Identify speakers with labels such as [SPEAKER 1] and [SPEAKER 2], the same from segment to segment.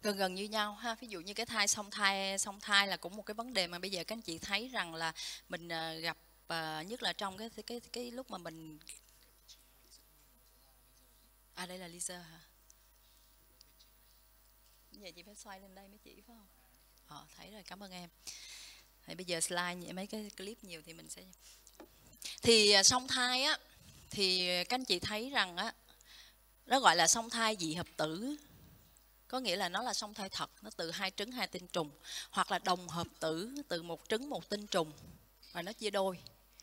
[SPEAKER 1] gần gần như nhau ha. Ví dụ như cái song thai là cũng một cái vấn đề mà bây giờ các anh chị thấy rằng là mình gặp nhất là trong cái lúc mà mình đây là laser hả? Giờ chị phải xoay lên đây mới chỉ phải không? Thấy rồi, cảm ơn em. Thì bây giờ slide mấy cái clip nhiều thì mình sẽ song thai á, thì các anh chị thấy rằng á, nó gọi là song thai dị hợp tử, có nghĩa là nó là song thai thật, nó từ 2 trứng 2 tinh trùng, hoặc là đồng hợp tử từ 1 trứng 1 tinh trùng và nó chia đôi.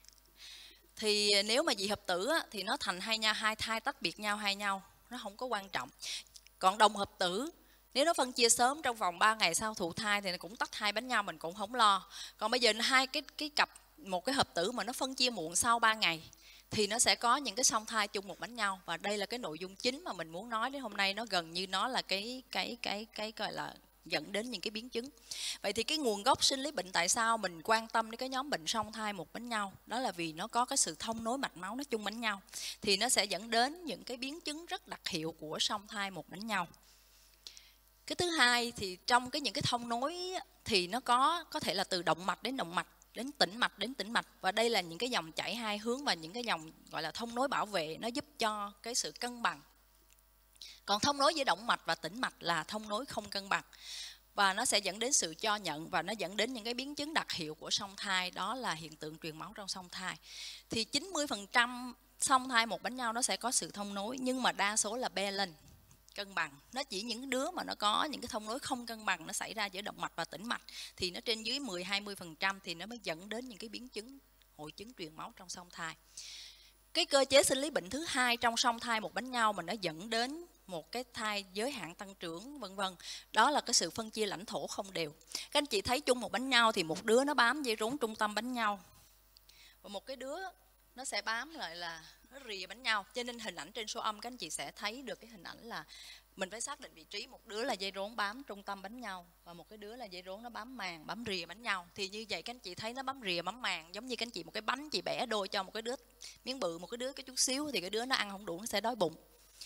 [SPEAKER 1] Thì nếu mà dị hợp tử á, thì nó thành hai thai tách biệt nhau hai nhau, nó không có quan trọng. Còn đồng hợp tử, nếu nó phân chia sớm trong vòng 3 ngày sau thụ thai thì nó cũng tách hai bánh nhau, mình cũng không lo. Còn bây giờ hai cái cặp, một cái hợp tử mà nó phân chia muộn sau 3 ngày thì nó sẽ có những cái song thai chung một bánh nhau, và đây là cái nội dung chính mà mình muốn nói đến hôm nay. Nó gần như nó là cái gọi là dẫn đến những cái biến chứng. Vậy thì cái nguồn gốc sinh lý bệnh, tại sao mình quan tâm đến cái nhóm bệnh song thai một bánh nhau, đó là vì nó có cái sự thông nối mạch máu nó chung bánh nhau, thì nó sẽ dẫn đến những cái biến chứng rất đặc hiệu của song thai một bánh nhau. Cái thứ hai thì trong những cái thông nối thì nó có thể là từ động mạch đến động mạch, đến tĩnh mạch đến tĩnh mạch, và đây là những cái dòng chảy hai hướng và những cái dòng gọi là thông nối bảo vệ, nó giúp cho cái sự cân bằng. Còn thông nối giữa động mạch và tĩnh mạch là thông nối không cân bằng, và nó sẽ dẫn đến sự cho nhận, và nó dẫn đến những cái biến chứng đặc hiệu của song thai, đó là hiện tượng truyền máu trong song thai. Thì 90% song thai một bánh nhau nó sẽ có sự thông nối, nhưng mà đa số là balance, cân bằng. Nó chỉ những đứa mà nó có những cái thông nối không cân bằng nó xảy ra giữa động mạch và tĩnh mạch, thì nó trên dưới 10-20% thì nó mới dẫn đến những cái biến chứng hội chứng truyền máu trong song thai. Cái cơ chế sinh lý bệnh thứ hai trong song thai một bánh nhau mà nó dẫn đến một cái thai giới hạn tăng trưởng vân vân, đó là cái sự phân chia lãnh thổ không đều. Các anh chị thấy chung một bánh nhau thì một đứa nó bám dây rốn trung tâm bánh nhau, và một cái đứa nó sẽ bám lại là nó rìa bánh nhau. Cho nên hình ảnh trên số âm các anh chị sẽ thấy được cái hình ảnh là mình phải xác định vị trí, một đứa là dây rốn bám trung tâm bánh nhau, và một cái đứa là dây rốn nó bám màng, bám rìa bánh nhau. Thì như vậy các anh chị thấy nó bám rìa bám màng, giống như các anh chị một cái bánh chị bẻ đôi cho một cái đứa miếng bự, một cái đứa cái chút xíu, thì cái đứa nó ăn không đủ nó sẽ đói bụng.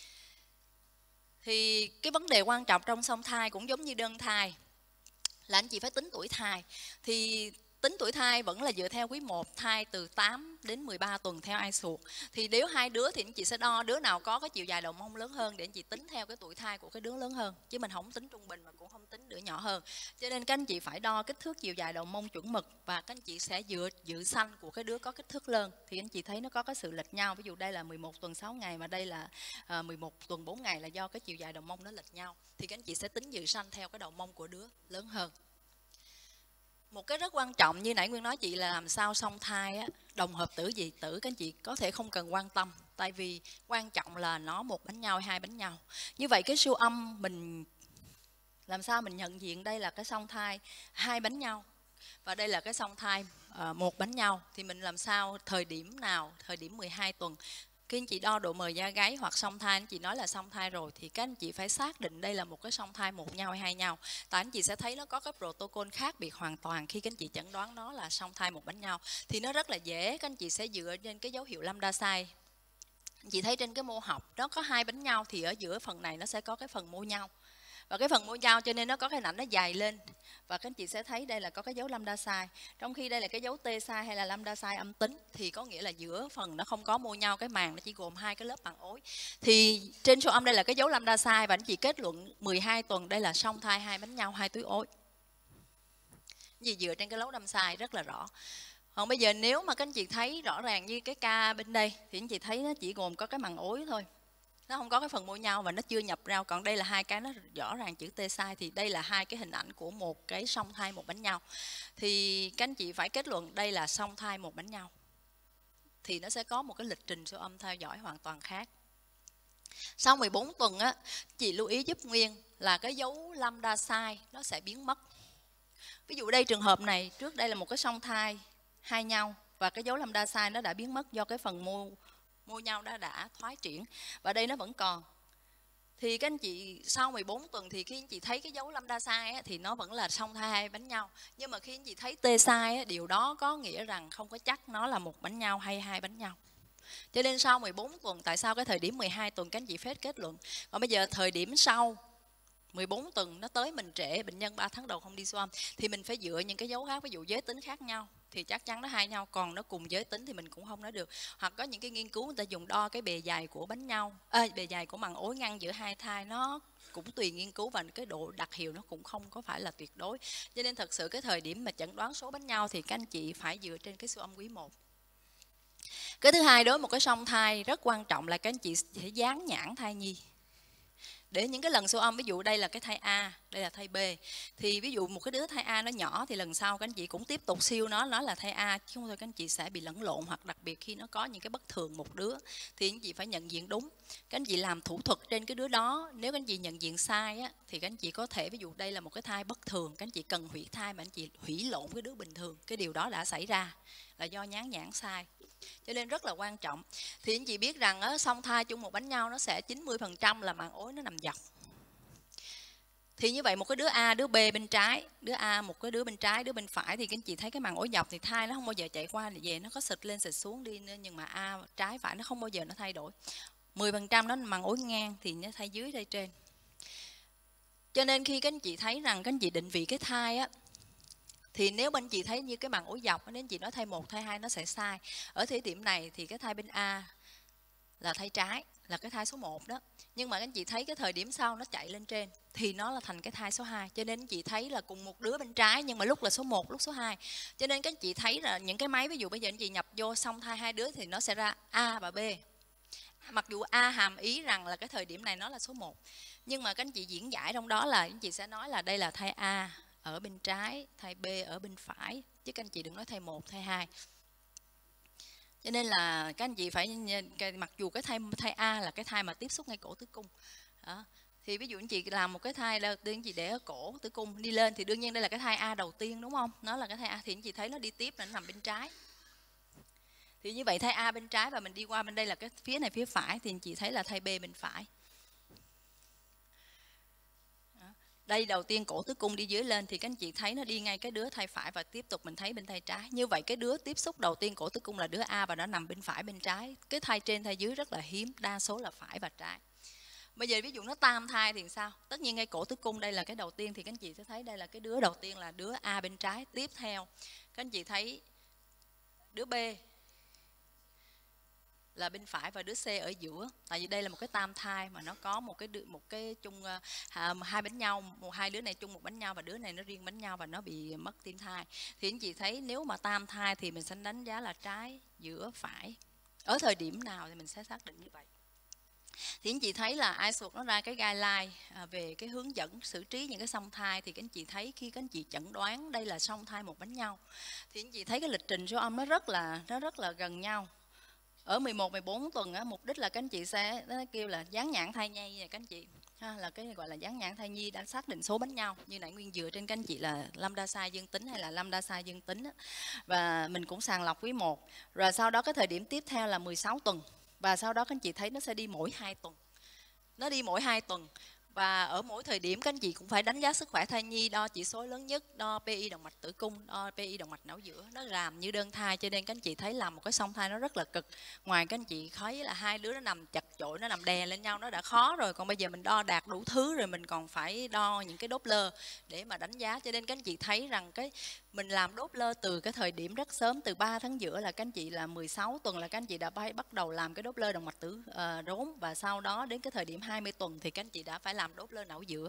[SPEAKER 1] Thì cái vấn đề quan trọng trong song thai cũng giống như đơn thai là anh chị phải tính tuổi thai. Thì tính tuổi thai vẫn là dựa theo quý 1, thai từ 8 đến 13 tuần theo ai suột. Thì nếu hai đứa thì anh chị sẽ đo đứa nào có cái chiều dài đầu mông lớn hơn để anh chị tính theo cái tuổi thai của cái đứa lớn hơn, chứ mình không tính trung bình mà cũng không tính đứa nhỏ hơn. Cho nên các anh chị phải đo kích thước chiều dài đầu mông chuẩn mực, và các anh chị sẽ dựa dự sanh của cái đứa có kích thước lớn. Thì anh chị thấy nó có cái sự lệch nhau, ví dụ đây là 11 tuần 6 ngày mà đây là 11 tuần 4 ngày, là do cái chiều dài đầu mông nó lệch nhau. Thì các anh chị sẽ tính dự sanh theo cái đầu mông của đứa lớn hơn. Một cái rất quan trọng như nãy Nguyên nói chị là làm sao song thai á, đồng hợp tử dị tử các anh chị có thể không cần quan tâm, tại vì quan trọng là nó một bánh nhau hay hai bánh nhau. Như vậy cái siêu âm mình làm sao mình nhận diện đây là cái song thai hai bánh nhau và đây là cái song thai một bánh nhau, thì mình làm sao thời điểm nào, thời điểm 12 tuần khi anh chị đo độ mờ da gáy hoặc song thai, anh chị nói là song thai rồi thì các anh chị phải xác định đây là một cái song thai một nhau hay hai nhau. Tại anh chị sẽ thấy nó có cái protocol khác biệt hoàn toàn khi các anh chị chẩn đoán nó là song thai một bánh nhau. Thì nó rất là dễ, các anh chị sẽ dựa trên cái dấu hiệu lambda size. Anh chị thấy trên cái mô học nó có hai bánh nhau thì ở giữa phần này nó sẽ có cái phần mô nhau. Và cái phần mô nhau cho nên nó có cái ảnh nó dài lên. Và các anh chị sẽ thấy đây là có cái dấu lambda size. Trong khi đây là cái dấu T size hay là lambda size âm tính, thì có nghĩa là giữa phần nó không có mô nhau, cái màng nó chỉ gồm hai cái lớp màng ối. Thì trên số âm đây là cái dấu lambda size, và anh chị kết luận 12 tuần đây là song thai hai bánh nhau hai túi ối. Vì dựa trên cái dấu lambda size rất là rõ. Còn bây giờ nếu mà các anh chị thấy rõ ràng như cái ca bên đây thì anh chị thấy nó chỉ gồm có cái màng ối thôi, nó không có cái phần mô nhau và nó chưa nhập rau. Còn đây là hai cái nó rõ ràng chữ T size, thì đây là hai cái hình ảnh của một cái song thai một bánh nhau. Thì các anh chị phải kết luận đây là song thai một bánh nhau, thì nó sẽ có một cái lịch trình siêu âm theo dõi hoàn toàn khác. Sau 14 tuần á, chị lưu ý giúp Nguyên là cái dấu lambda size nó sẽ biến mất. Ví dụ đây trường hợp này, trước đây là một cái song thai hai nhau và cái dấu lambda size nó đã biến mất do cái phần mô nhau đã thoái triển, và đây nó vẫn còn. Thì các anh chị sau 14 tuần thì khi anh chị thấy cái dấu lambda size á, thì nó vẫn là song thai hai bánh nhau. Nhưng mà khi anh chị thấy T size á, điều đó có nghĩa rằng không có chắc nó là một bánh nhau hay hai bánh nhau. Cho nên sau 14 tuần, tại sao cái thời điểm 12 tuần các anh chị phết kết luận. Còn bây giờ thời điểm sau 14 tuần nó tới mình trễ, bệnh nhân 3 tháng đầu không đi siêu âm, thì mình phải dựa những cái dấu khác, ví dụ giới tính khác nhau thì chắc chắn nó hai nhau, còn nó cùng giới tính thì mình cũng không nói được. Hoặc có những cái nghiên cứu người ta dùng đo cái bề dày của bánh nhau, bề dày của màng ối ngăn giữa hai thai, nó cũng tùy nghiên cứu và cái độ đặc hiệu nó cũng không có phải là tuyệt đối. Cho nên thật sự cái thời điểm mà chẩn đoán số bánh nhau thì các anh chị phải dựa trên cái siêu âm quý 1. Cái thứ hai, đối với một cái song thai rất quan trọng là các anh chị sẽ dán nhãn thai nhi. Để những cái lần siêu âm, ví dụ đây là cái thai A, đây là thai B, thì ví dụ một cái đứa thai A nó nhỏ thì lần sau các anh chị cũng tiếp tục siêu nó là thai A, chứ không thôi các anh chị sẽ bị lẫn lộn, hoặc đặc biệt khi nó có những cái bất thường một đứa thì các anh chị phải nhận diện đúng. Các anh chị làm thủ thuật trên cái đứa đó, nếu các anh chị nhận diện sai á, thì các anh chị có thể, ví dụ đây là một cái thai bất thường, các anh chị cần hủy thai mà anh chị hủy lộn cái đứa bình thường, cái điều đó đã xảy ra là do dán nhãn sai. Cho nên rất là quan trọng. Thì anh chị biết rằng á, song thai chung một bánh nhau nó sẽ 90% là màng ối nó nằm dọc. Thì như vậy một cái đứa A, đứa B bên trái, đứa A một cái đứa bên trái, đứa bên phải, thì các anh chị thấy cái màng ối dọc thì thai nó không bao giờ chạy qua thì về, nó có xịt lên xịt xuống đi, nhưng mà A trái phải nó không bao giờ nó thay đổi. 10% nó màng ối ngang thì nó thai dưới đây trên. Cho nên khi các anh chị thấy rằng các anh chị định vị cái thai á, thì nếu bên chị thấy như cái màng ối dọc, nên chị nói thai 1, thai 2 nó sẽ sai. Ở thời điểm này thì cái thai bên A là thai trái, là cái thai số 1 đó. Nhưng mà các anh chị thấy cái thời điểm sau nó chạy lên trên thì nó là thành cái thai số 2. Cho nên chị thấy là cùng một đứa bên trái nhưng mà lúc là số 1, lúc số 2. Cho nên các anh chị thấy là những cái máy, ví dụ bây giờ anh chị nhập vô song thai hai đứa thì nó sẽ ra A và B. Mặc dù A hàm ý rằng là cái thời điểm này nó là số 1. Nhưng mà các anh chị diễn giải trong đó là anh chị sẽ nói là đây là thai A ở bên trái, thai B ở bên phải, chứ các anh chị đừng nói thai 1, thai 2. Cho nên là các anh chị phải, mặc dù cái thai A là cái thai mà tiếp xúc ngay cổ tử cung đó, thì ví dụ anh chị làm một cái thai đầu tiên, anh chị để ở cổ tử cung đi lên thì đương nhiên đây là cái thai A đầu tiên đúng không? Nó là cái thai A thì anh chị thấy nó đi tiếp là nó nằm bên trái. Thì như vậy thai A bên trái và mình đi qua bên đây là cái phía này phía phải, thì anh chị thấy là thai B bên phải. Đây đầu tiên cổ tử cung đi dưới lên thì các anh chị thấy nó đi ngay cái đứa thai phải và tiếp tục mình thấy bên thai trái. Như vậy cái đứa tiếp xúc đầu tiên cổ tử cung là đứa A và nó nằm bên phải bên trái. Cái thai trên thai dưới rất là hiếm, đa số là phải và trái. Bây giờ ví dụ nó tam thai thì sao? Tất nhiên ngay cổ tử cung đây là cái đầu tiên thì các anh chị sẽ thấy đây là cái đứa đầu tiên là đứa A bên trái. Tiếp theo các anh chị thấy đứa B là bên phải và đứa C ở giữa. Tại vì đây là một cái tam thai mà nó có một cái chung hai bánh nhau, hai đứa này chung một bánh nhau và đứa này nó riêng bánh nhau và nó bị mất tim thai. Thì anh chị thấy nếu mà tam thai thì mình sẽ đánh giá là trái, giữa, phải. Ở thời điểm nào thì mình sẽ xác định như vậy. Thì anh chị thấy là ISUD nó ra cái guideline về cái hướng dẫn xử trí những cái song thai, thì các anh chị thấy khi các anh chị chẩn đoán đây là song thai một bánh nhau thì anh chị thấy cái lịch trình siêu âm nó rất là gần nhau. Ở 11, 14 tuần á, mục đích là các anh chị sẽ kêu là dán nhãn thai nhi này các anh chị ha, là cái gọi là dán nhãn thai nhi đã xác định số bánh nhau. Như nãy Nguyên dựa trên các anh chị là lambda size dương tính hay là lambda size dương tính á. Và mình cũng sàng lọc quý 1. Rồi sau đó cái thời điểm tiếp theo là 16 tuần. Và sau đó các anh chị thấy nó sẽ đi mỗi 2 tuần. Nó đi mỗi 2 tuần. Và ở mỗi thời điểm các anh chị cũng phải đánh giá sức khỏe thai nhi, đo chỉ số lớn nhất, đo PI động mạch tử cung, đo PI động mạch não giữa. Nó làm như đơn thai, cho nên các anh chị thấy làm một cái song thai nó rất là cực. Ngoài các anh chị thấy là hai đứa nó nằm chật chội, nó nằm đè lên nhau nó đã khó rồi, còn bây giờ mình đo đạt đủ thứ rồi mình còn phải đo những cái Doppler để mà đánh giá. Cho nên các anh chị thấy rằng cái mình làm Doppler từ cái thời điểm rất sớm, từ 3 tháng giữa là các anh chị là 16 tuần là các anh chị đã bắt đầu làm cái Doppler động mạch tử rốn, và sau đó đến cái thời điểm 20 tuần thì các anh chị đã phải làm Doppler não giữa.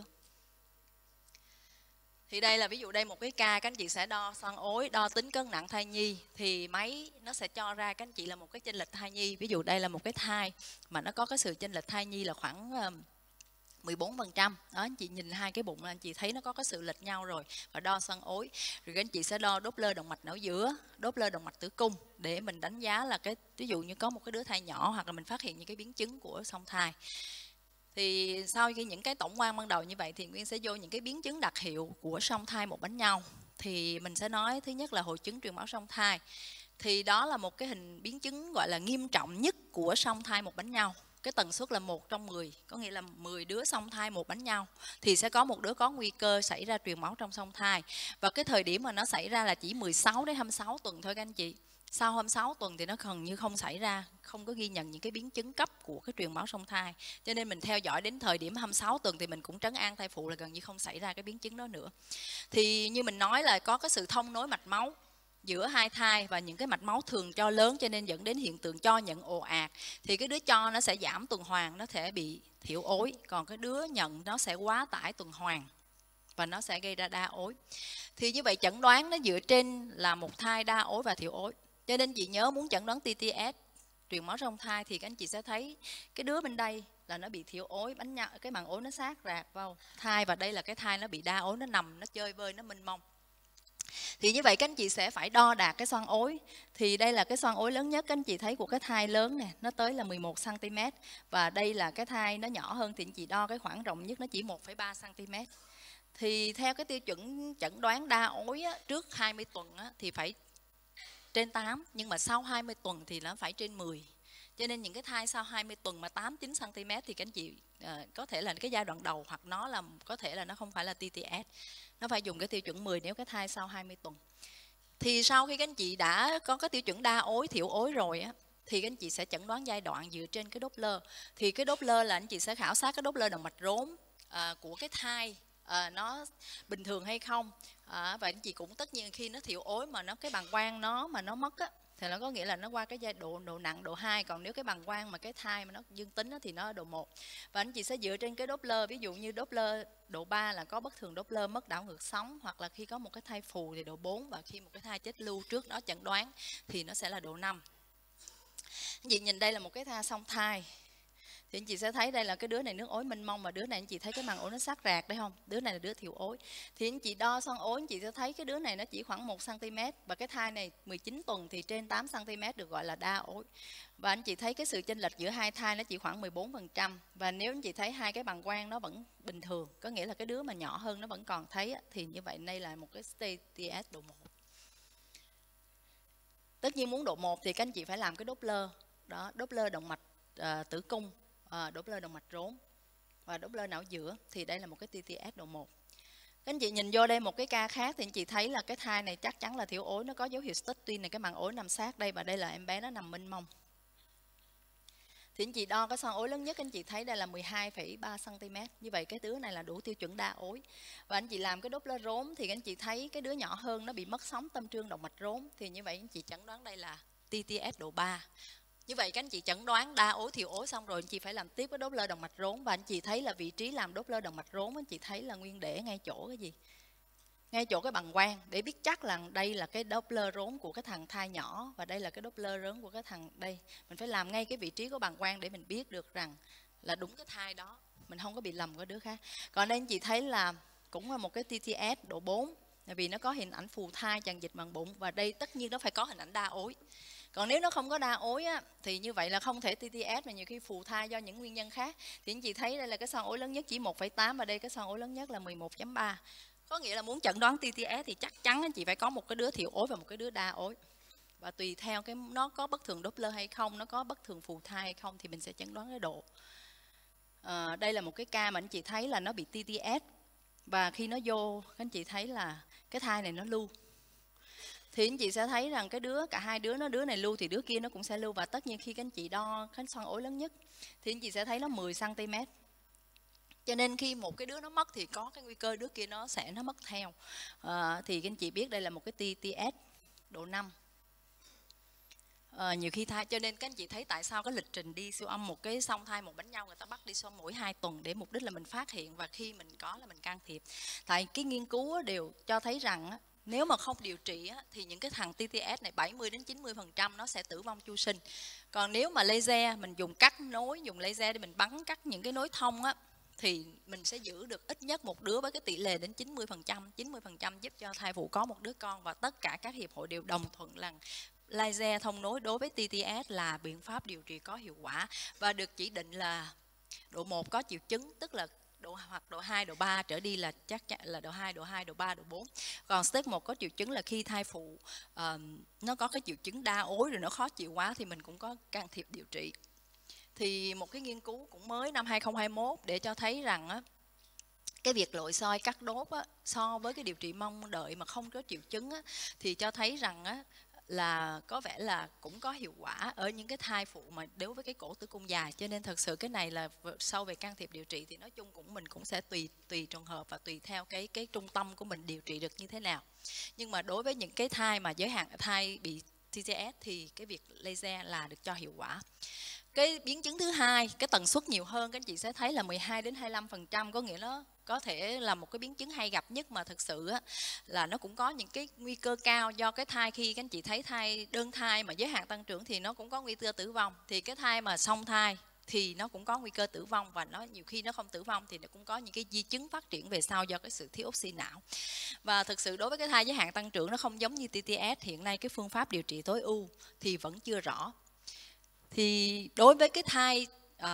[SPEAKER 1] Thì đây là ví dụ đây một cái ca các anh chị sẽ đo xoang ối, đo tính cân nặng thai nhi thì máy nó sẽ cho ra các anh chị là một cái chênh lệch thai nhi. Ví dụ đây là một cái thai mà nó có cái sự chênh lệch thai nhi là khoảng 14%. Đó, anh chị nhìn hai cái bụng là anh chị thấy nó có cái sự lệch nhau rồi. Và đo xoang ối. Rồi các anh chị sẽ đo Doppler động mạch não giữa, Doppler động mạch tử cung để mình đánh giá là cái ví dụ như có một cái đứa thai nhỏ hoặc là mình phát hiện những cái biến chứng của song thai. Thì sau khi những cái tổng quan ban đầu như vậy thì Nguyên sẽ vô những cái biến chứng đặc hiệu của song thai một bánh nhau. Thì mình sẽ nói thứ nhất là hội chứng truyền máu song thai. Thì đó là một cái hình biến chứng gọi là nghiêm trọng nhất của song thai một bánh nhau. Cái tần suất là 1 trong 10, có nghĩa là 10 đứa song thai một bánh nhau thì sẽ có một đứa có nguy cơ xảy ra truyền máu trong song thai. Và cái thời điểm mà nó xảy ra là chỉ 16 đến 26 tuần thôi các anh chị. Sau 26 tuần thì nó gần như không xảy ra, không có ghi nhận những cái biến chứng cấp của cái truyền máu song thai. Cho nên mình theo dõi đến thời điểm 26 tuần thì mình cũng trấn an thai phụ là gần như không xảy ra cái biến chứng đó nữa. Thì như mình nói là có cái sự thông nối mạch máu giữa hai thai và những cái mạch máu thường cho lớn, cho nên dẫn đến hiện tượng cho nhận ồ ạt. Thì cái đứa cho nó sẽ giảm tuần hoàn, nó sẽ bị thiểu ối, còn cái đứa nhận nó sẽ quá tải tuần hoàn và nó sẽ gây ra đa ối. Thì như vậy chẩn đoán nó dựa trên là một thai đa ối và thiểu ối. Cho nên chị nhớ muốn chẩn đoán TTS truyền máu trong thai thì các anh chị sẽ thấy cái đứa bên đây là nó bị thiểu ối, cái màng ối nó sát rạc vào thai, và đây là cái thai nó bị đa ối, nó nằm nó chơi vơi, nó mênh mông. Thì như vậy các anh chị sẽ phải đo đạc cái xoang ối. Thì đây là cái xoang ối lớn nhất các anh chị thấy của cái thai lớn nè, nó tới là 11 cm, và đây là cái thai nó nhỏ hơn thì anh chị đo cái khoảng rộng nhất nó chỉ 1,3 cm. Thì theo cái tiêu chuẩn chẩn đoán đa ối á, trước 20 tuần á, thì phải trên 8, nhưng mà sau 20 tuần thì nó phải trên 10. Cho nên những cái thai sau 20 tuần mà 8-9 cm thì các anh chị có thể là cái giai đoạn đầu, hoặc nó là có thể là nó không phải là TTS. Nó phải dùng cái tiêu chuẩn 10 nếu cái thai sau 20 tuần. Thì sau khi các anh chị đã có cái tiêu chuẩn đa ối, thiểu ối rồi á, thì các anh chị sẽ chẩn đoán giai đoạn dựa trên cái Doppler. Thì cái Doppler là anh chị sẽ khảo sát cái Doppler động mạch rốn của cái thai nó bình thường hay không. Và anh chị cũng tất nhiên khi nó thiểu ối mà cái bàng quang nó mất á, thì nó có nghĩa là nó qua cái giai độ nặng độ 2, còn nếu cái bàng quang mà cái thai mà nó dương tính á, thì nó ở độ 1. Và anh chị sẽ dựa trên cái Doppler, ví dụ như Doppler độ 3 là có bất thường Doppler mất đảo ngược sóng, hoặc là khi có một cái thai phù thì độ 4, và khi một cái thai chết lưu trước đó chẩn đoán thì nó sẽ là độ 5. Anh chị nhìn đây là một cái thai song thai. Thì anh chị sẽ thấy đây là cái đứa này nước ối mênh mông, và đứa này anh chị thấy cái màng ối nó sát rạc đấy không? Đứa này là đứa thiểu ối. Thì anh chị đo xoang ối anh chị sẽ thấy cái đứa này nó chỉ khoảng 1 cm, và cái thai này 19 tuần thì trên 8 cm được gọi là đa ối. Và anh chị thấy cái sự chênh lệch giữa hai thai nó chỉ khoảng 14%. Và nếu anh chị thấy hai cái bàng quang nó vẫn bình thường, có nghĩa là cái đứa mà nhỏ hơn nó vẫn còn thấy, thì như vậy đây là một cái TTS độ 1. Tất nhiên muốn độ 1 thì các anh chị phải làm cái Doppler đó, Doppler động mạch tử cung, Doppler động mạch rốn và Doppler não giữa, thì đây là một cái TTS độ 1. Các anh chị nhìn vô đây một cái ca khác thì anh chị thấy là cái thai này chắc chắn là thiểu ối, nó có dấu hiệu stud twin này, cái màng ối nằm sát đây, và đây là em bé nó nằm mênh mông. Thì anh chị đo cái xoang ối lớn nhất, anh chị thấy đây là 12,3 cm. Như vậy cái đứa này là đủ tiêu chuẩn đa ối. Và anh chị làm cái Doppler rốn thì anh chị thấy cái đứa nhỏ hơn nó bị mất sóng tâm trương động mạch rốn. Thì như vậy anh chị chẩn đoán đây là TTS độ 3. Như vậy các anh chị chẩn đoán đa ối thiểu ối xong rồi, anh chị phải làm tiếp cái Doppler động mạch rốn. Và anh chị thấy là vị trí làm Doppler động mạch rốn, anh chị thấy là nguyên để ngay chỗ cái gì? Ngay chỗ cái bàng quang, để biết chắc là đây là cái Doppler rốn của cái thằng thai nhỏ, và đây là cái Doppler rốn của cái thằng đây. Mình phải làm ngay cái vị trí của bàng quang để mình biết được rằng là đúng cái thai đó, mình không có bị lầm cái đứa khác. Còn đây anh chị thấy là cũng là một cái TTS độ 4, vì nó có hình ảnh phù thai tràn dịch bằng bụng, và đây tất nhiên nó phải có hình ảnh đa ối. Còn nếu nó không có đa ối á, thì như vậy là không thể TTS, mà nhiều khi phù thai do những nguyên nhân khác. Thì anh chị thấy đây là cái xoang ối lớn nhất chỉ 1,8, và đây cái xoang ối lớn nhất là 11,3. Có nghĩa là muốn chẩn đoán TTS thì chắc chắn anh chị phải có một cái đứa thiểu ối và một cái đứa đa ối. Và tùy theo cái nó có bất thường Doppler hay không, nó có bất thường phù thai hay không, thì mình sẽ chẩn đoán cái độ. Đây là một cái ca mà anh chị thấy là nó bị TTS, và khi nó vô các anh chị thấy là cái thai này nó lưu. Thì anh chị sẽ thấy rằng cái cả hai đứa này lưu thì đứa kia nó cũng sẽ lưu. Và tất nhiên khi các anh chị đo cái xoang ối lớn nhất thì anh chị sẽ thấy nó 10 cm. Cho nên khi một cái đứa nó mất thì có cái nguy cơ đứa kia nó mất theo. Thì các anh chị biết đây là một cái TTS độ 5. Nhiều khi thai, cho nên các anh chị thấy tại sao cái lịch trình đi siêu âm một cái song thai một bánh nhau người ta bắt đi siêu âm mỗi 2 tuần, để mục đích là mình phát hiện, và khi mình có là mình can thiệp. Tại cái nghiên cứu đều cho thấy rằng nếu mà không điều trị thì những cái thằng TTS này 70-90% nó sẽ tử vong chu sinh. Còn nếu mà laser, mình dùng cắt nối, dùng laser để mình bắn cắt những cái nối thông thì mình sẽ giữ được ít nhất một đứa với cái tỷ lệ đến 90%. 90% giúp cho thai phụ có một đứa con, và tất cả các hiệp hội đều đồng thuận rằng laser thông nối đối với TTS là biện pháp điều trị có hiệu quả, và được chỉ định là độ 1 có triệu chứng, tức là hoặc độ 2, độ 3 trở đi là chắc chắn là độ 2, độ 3, độ 4. Còn stage 1 có triệu chứng là khi thai phụ nó có cái triệu chứng đa ối rồi nó khó chịu quá thì mình cũng có can thiệp điều trị. Thì một cái nghiên cứu cũng mới năm 2021 để cho thấy rằng cái việc nội soi cắt đốt so với cái điều trị mong đợi mà không có triệu chứng thì cho thấy rằng là có vẻ là cũng có hiệu quả ở những cái thai phụ mà đối với cái cổ tử cung dài. Cho nên thật sự cái này là sau về can thiệp điều trị thì nói chung mình cũng sẽ tùy trường hợp và tùy theo cái trung tâm của mình điều trị được như thế nào. Nhưng mà đối với những cái thai mà giới hạn thai bị TTS thì cái việc laser là được cho hiệu quả. Cái biến chứng thứ hai, cái tần suất nhiều hơn, các anh chị sẽ thấy là 12 đến 25%, có nghĩa nó có thể là một cái biến chứng hay gặp nhất, mà thực sự á, là nó cũng có những cái nguy cơ cao do cái thai. Khi các anh chị thấy đơn thai mà giới hạn tăng trưởng thì nó cũng có nguy cơ tử vong, thì cái thai mà song thai thì nó cũng có nguy cơ tử vong, và nó nhiều khi nó không tử vong thì nó cũng có những cái di chứng phát triển về sau do cái sự thiếu oxy não. Và thực sự đối với cái thai giới hạn tăng trưởng nó không giống như TTS, hiện nay cái phương pháp điều trị tối ưu thì vẫn chưa rõ. Thì đối với cái thai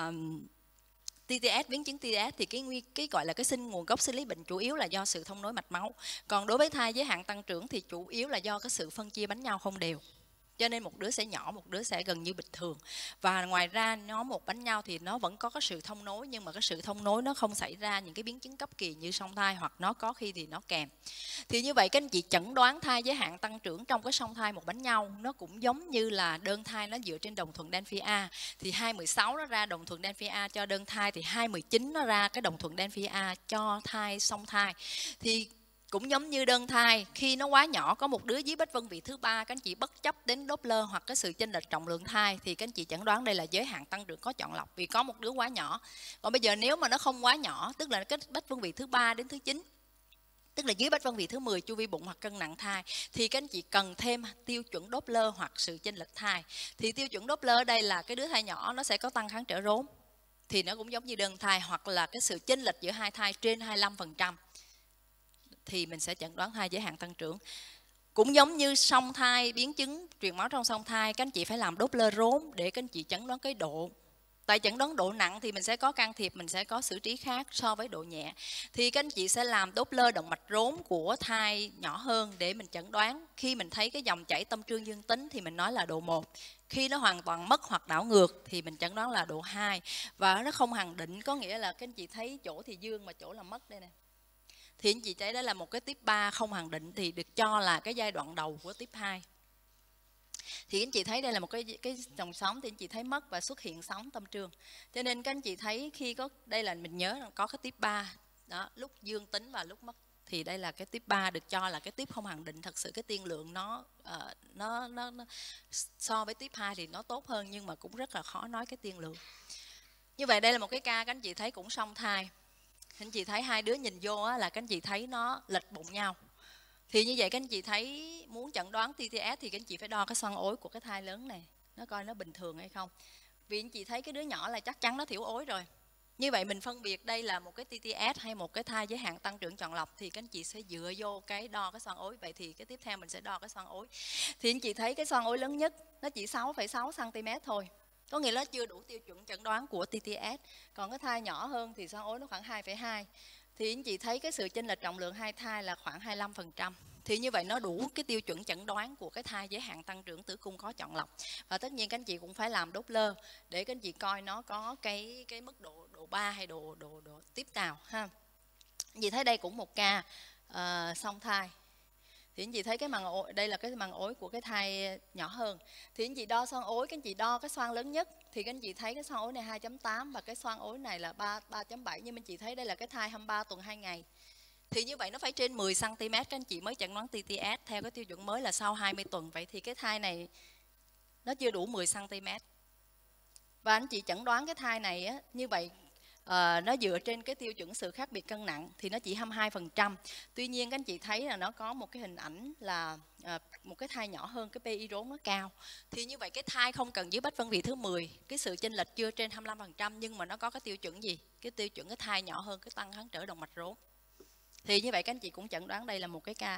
[SPEAKER 1] TTS, biến chứng TTS thì cái gọi là cái nguồn gốc sinh lý bệnh chủ yếu là do sự thông nối mạch máu. Còn đối với thai giới hạn tăng trưởng thì chủ yếu là do cái sự phân chia bánh nhau không đều. Cho nên một đứa sẽ nhỏ, một đứa sẽ gần như bình thường. Và ngoài ra nó một bánh nhau thì nó vẫn có cái sự thông nối, nhưng mà cái sự thông nối nó không xảy ra những cái biến chứng cấp kỳ như song thai, hoặc nó có khi thì nó kèm. Thì như vậy các anh chị chẩn đoán thai giới hạn tăng trưởng trong cái song thai một bánh nhau nó cũng giống như là đơn thai nó dựa trên đồng thuận Delphi A. Thì 216 nó ra đồng thuận Delphi A cho đơn thai, thì 219 nó ra cái đồng thuận Delphi A cho thai song thai. Thì cũng giống như đơn thai, khi nó quá nhỏ, có một đứa dưới bách vân vị thứ 3, các anh chị bất chấp đến Doppler hoặc cái sự chênh lệch trọng lượng thai thì các anh chị chẩn đoán đây là giới hạn tăng trưởng có chọn lọc, vì có một đứa quá nhỏ. Còn bây giờ nếu mà nó không quá nhỏ, tức là cái bách vân vị thứ 3 đến thứ 9, tức là dưới bách vân vị thứ 10 chu vi bụng hoặc cân nặng thai, thì các anh chị cần thêm tiêu chuẩn Doppler hoặc sự chênh lệch thai. Thì tiêu chuẩn Doppler ở đây là cái đứa thai nhỏ nó sẽ có tăng kháng trở rốn, thì nó cũng giống như đơn thai, hoặc là cái sự chênh lệch giữa hai thai trên 25%, thì mình sẽ chẩn đoán thai giới hạn tăng trưởng. Cũng giống như song thai, biến chứng truyền máu trong song thai, các anh chị phải làm Doppler rốn để các anh chị chẩn đoán cái độ. Tại chẩn đoán độ nặng thì mình sẽ có can thiệp, mình sẽ có xử trí khác so với độ nhẹ. Thì các anh chị sẽ làm Doppler động mạch rốn của thai nhỏ hơn để mình chẩn đoán. Khi mình thấy cái dòng chảy tâm trương dương tính thì mình nói là độ 1. Khi nó hoàn toàn mất hoặc đảo ngược thì mình chẩn đoán là độ 2. Và nó không hằng định, có nghĩa là các anh chị thấy chỗ thì dương mà chỗ là mất đây nè. Thì anh chị thấy đó là một cái tiếp 3 không hằng định, thì được cho là cái giai đoạn đầu của tiếp 2. Thì anh chị thấy đây là một cái dòng sóng, thì anh chị thấy mất và xuất hiện sóng tâm trương. Cho nên các anh chị thấy khi có đây là mình nhớ là có cái tiếp 3 đó, lúc dương tính và lúc mất, thì đây là cái tiếp 3 được cho là cái tiếp không hằng định. Thật sự cái tiên lượng nó so với tiếp 2 thì nó tốt hơn, nhưng mà cũng rất là khó nói cái tiên lượng. Như vậy đây là một cái ca các anh chị thấy cũng song thai. Các anh chị thấy hai đứa nhìn vô là các anh chị thấy nó lệch bụng nhau. Thì như vậy các anh chị thấy muốn chẩn đoán TTS thì các anh chị phải đo cái xoang ối của cái thai lớn này, nó coi nó bình thường hay không. Vì anh chị thấy cái đứa nhỏ là chắc chắn nó thiểu ối rồi. Như vậy mình phân biệt đây là một cái TTS hay một cái thai giới hạn tăng trưởng chọn lọc, thì các anh chị sẽ dựa vô cái đo cái xoang ối. Vậy thì cái tiếp theo mình sẽ đo cái xoang ối. Thì anh chị thấy cái xoang ối lớn nhất nó chỉ 6,6 cm thôi, có nghĩa là chưa đủ tiêu chuẩn chẩn đoán của TTS. Còn cái thai nhỏ hơn thì xoang ối nó khoảng 2,2. Thì anh chị thấy cái sự chênh lệch trọng lượng hai thai là khoảng 25%. Thì như vậy nó đủ cái tiêu chuẩn chẩn đoán của cái thai giới hạn tăng trưởng tử cung có chọn lọc. Và tất nhiên các anh chị cũng phải làm Doppler để các anh chị coi nó có cái mức độ 3 hay độ tiếp nào ha. Anh chị thấy đây cũng một ca song thai. Thì anh chị thấy cái màng ối, đây là cái màng ối của cái thai nhỏ hơn. Thì anh chị đo xoang ối, các anh chị đo cái xoang lớn nhất, thì các anh chị thấy cái xoang ối này 2.8 và cái xoang ối này là 3.7. Nhưng anh chị thấy đây là cái thai 23 tuần 2 ngày. Thì như vậy nó phải trên 10 cm các anh chị mới chẩn đoán TTS theo cái tiêu chuẩn mới là sau 20 tuần. Vậy thì cái thai này nó chưa đủ 10 cm. Và anh chị chẩn đoán cái thai này á, như vậy nó dựa trên cái tiêu chuẩn sự khác biệt cân nặng thì nó chỉ 22%. Tuy nhiên các anh chị thấy là nó có một cái hình ảnh là một cái thai nhỏ hơn, cái PI rốn nó cao. Thì như vậy cái thai không cần dưới bách phân vị thứ 10, cái sự chênh lệch chưa trên 25%, nhưng mà nó có cái tiêu chuẩn gì? Cái tiêu chuẩn cái thai nhỏ hơn, cái tăng kháng trở động mạch rốn. Thì như vậy các anh chị cũng chẩn đoán đây là một cái ca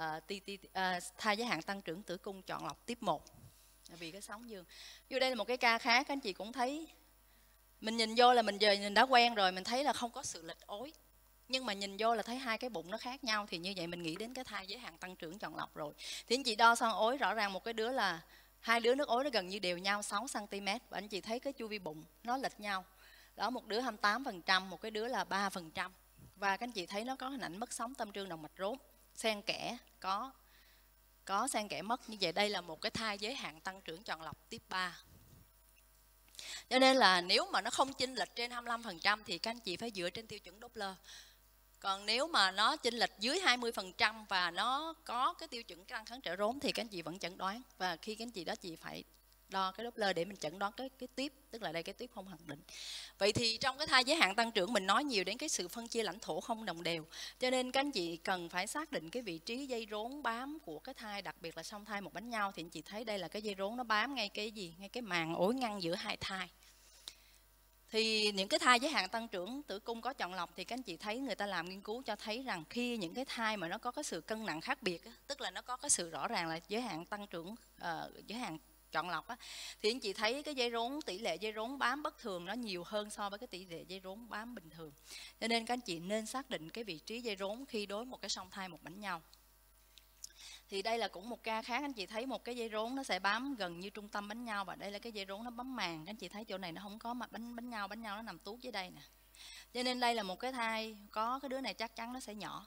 [SPEAKER 1] thai giới hạn tăng trưởng tử cung chọn lọc tiếp 1 vì cái sóng dương. Vô đây là một cái ca khác, các anh chị cũng thấy mình nhìn vô là mình đã quen rồi, mình thấy là không có sự lệch ối. Nhưng mà nhìn vô là thấy hai cái bụng nó khác nhau, thì như vậy mình nghĩ đến cái thai giới hạn tăng trưởng chọn lọc rồi. Thì anh chị đo xoang ối, rõ ràng một cái đứa là hai đứa nước ối nó gần như đều nhau 6 cm, và anh chị thấy cái chu vi bụng nó lệch nhau. Đó, một đứa 28%, một cái đứa là 3%. Và các anh chị thấy nó có hình ảnh mất sóng tâm trương động mạch rốn, xen kẽ có có xen kẽ mất. Như vậy đây là một cái thai giới hạn tăng trưởng chọn lọc tiếp 3. Cho nên là nếu mà nó không chênh lệch trên 25% thì các anh chị phải dựa trên tiêu chuẩn Doppler. Còn nếu mà nó chênh lệch dưới 20% và nó có cái tiêu chuẩn răng kháng trở rốn thì các anh chị vẫn chẩn đoán. Và khi các anh chị đó chị phải đo cái Doppler để mình chẩn đoán cái tiếp, tức là đây cái tiếp không khẳng định. Vậy thì trong cái thai giới hạn tăng trưởng mình nói nhiều đến cái sự phân chia lãnh thổ không đồng đều. Cho nên các anh chị cần phải xác định cái vị trí dây rốn bám của cái thai, đặc biệt là song thai một bánh nhau. Thì anh chị thấy đây là cái dây rốn nó bám ngay cái gì? Ngay cái màng ối ngăn giữa hai thai. Thì những cái thai giới hạn tăng trưởng tử cung có chọn lọc thì các anh chị thấy người ta làm nghiên cứu cho thấy rằng khi những cái thai mà nó có cái sự cân nặng khác biệt, tức là nó có cái sự rõ ràng là giới hạn tăng trưởng, giới hạn chọn lọc á, thì anh chị thấy cái dây rốn, tỷ lệ dây rốn bám bất thường nó nhiều hơn so với cái tỷ lệ dây rốn bám bình thường. Cho nên các anh chị nên xác định cái vị trí dây rốn khi đối một cái song thai một bánh nhau. Thì đây là cũng một ca khác, anh chị thấy một cái dây rốn nó sẽ bám gần như trung tâm bánh nhau, và đây là cái dây rốn nó bám màng. Các anh chị thấy chỗ này nó không có mặt bánh nhau nó nằm tuốt dưới đây nè. Cho nên đây là một cái thai có cái đứa này chắc chắn nó sẽ nhỏ.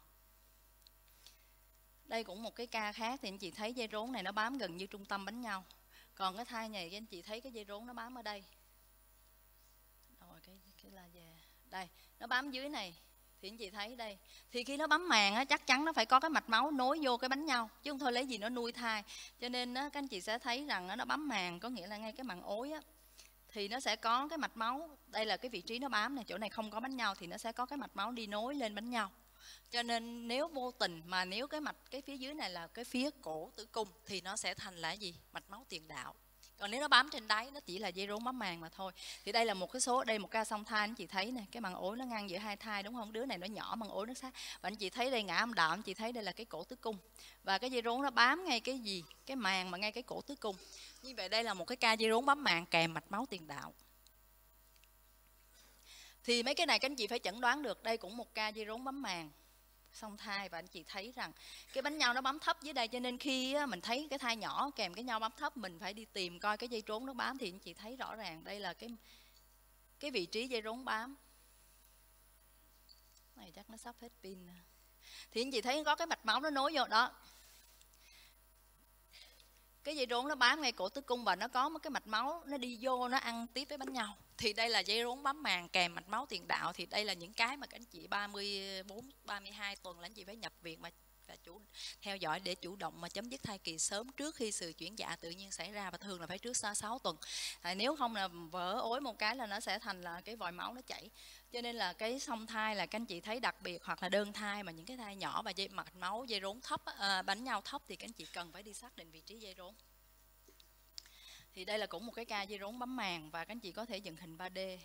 [SPEAKER 1] Đây cũng một cái ca khác thì anh chị thấy dây rốn này nó bám gần như trung tâm bánh nhau. Còn cái thai này anh chị thấy cái dây rốn nó bám ở đây. Rồi cái là về đây, nó bám dưới này. Thì anh chị thấy đây, thì khi nó bám màng á, chắc chắn nó phải có cái mạch máu nối vô cái bánh nhau, chứ không thôi lấy gì nó nuôi thai. Cho nên á, các anh chị sẽ thấy rằng nó bám màng, có nghĩa là ngay cái màng ối á, thì nó sẽ có cái mạch máu. Đây là cái vị trí nó bám này, chỗ này không có bánh nhau thì nó sẽ có cái mạch máu đi nối lên bánh nhau. Cho nên nếu vô tình mà nếu cái phía dưới này là cái phía cổ tử cung thì nó sẽ thành là gì? Mạch máu tiền đạo. Còn nếu nó bám trên đáy nó chỉ là dây rốn bám màng mà thôi. Thì đây là một cái số, đây một ca song thai, anh chị thấy nè, cái màng ối nó ngăn giữa hai thai đúng không? Đứa này nó nhỏ, màng ối nó sát. Và anh chị thấy đây ngã âm đạo, anh chị thấy đây là cái cổ tử cung. Và cái dây rốn nó bám ngay cái gì? Cái màng mà ngay cái cổ tử cung. Như vậy đây là một cái ca dây rốn bám màng kèm mạch máu tiền đạo. Thì mấy cái này các anh chị phải chẩn đoán được. Đây cũng một ca dây rốn bám màng song thai, và anh chị thấy rằng cái bánh nhau nó bám thấp dưới đây, cho nên khi mình thấy cái thai nhỏ kèm cái nhau bám thấp, mình phải đi tìm coi cái dây rốn nó bám. Thì anh chị thấy rõ ràng đây là cái vị trí dây rốn bám này, chắc nó sắp hết pin. Thì anh chị thấy có cái mạch máu nó nối vô đó, cái dây rốn nó bám ngay cổ tử cung và nó có một cái mạch máu nó đi vô, nó ăn tiếp với bánh nhau. Thì đây là dây rốn bám màng kèm mạch máu tiền đạo. Thì đây là những cái mà các anh chị 34, 32 tuần là anh chị phải nhập viện mà và theo dõi để chủ động mà chấm dứt thai kỳ sớm trước khi sự chuyển dạ tự nhiên xảy ra, và thường là phải trước 6 tuần. Nếu không là vỡ ối một cái là nó sẽ thành là cái vòi máu nó chảy. Cho nên là cái song thai là các anh chị thấy đặc biệt, hoặc là đơn thai mà những cái thai nhỏ và dây mạch máu dây rốn thấp, bánh nhau thấp thì các anh chị cần phải đi xác định vị trí dây rốn. Thì đây là cũng một cái ca dây rốn bám màng và các anh chị có thể dựng hình 3D.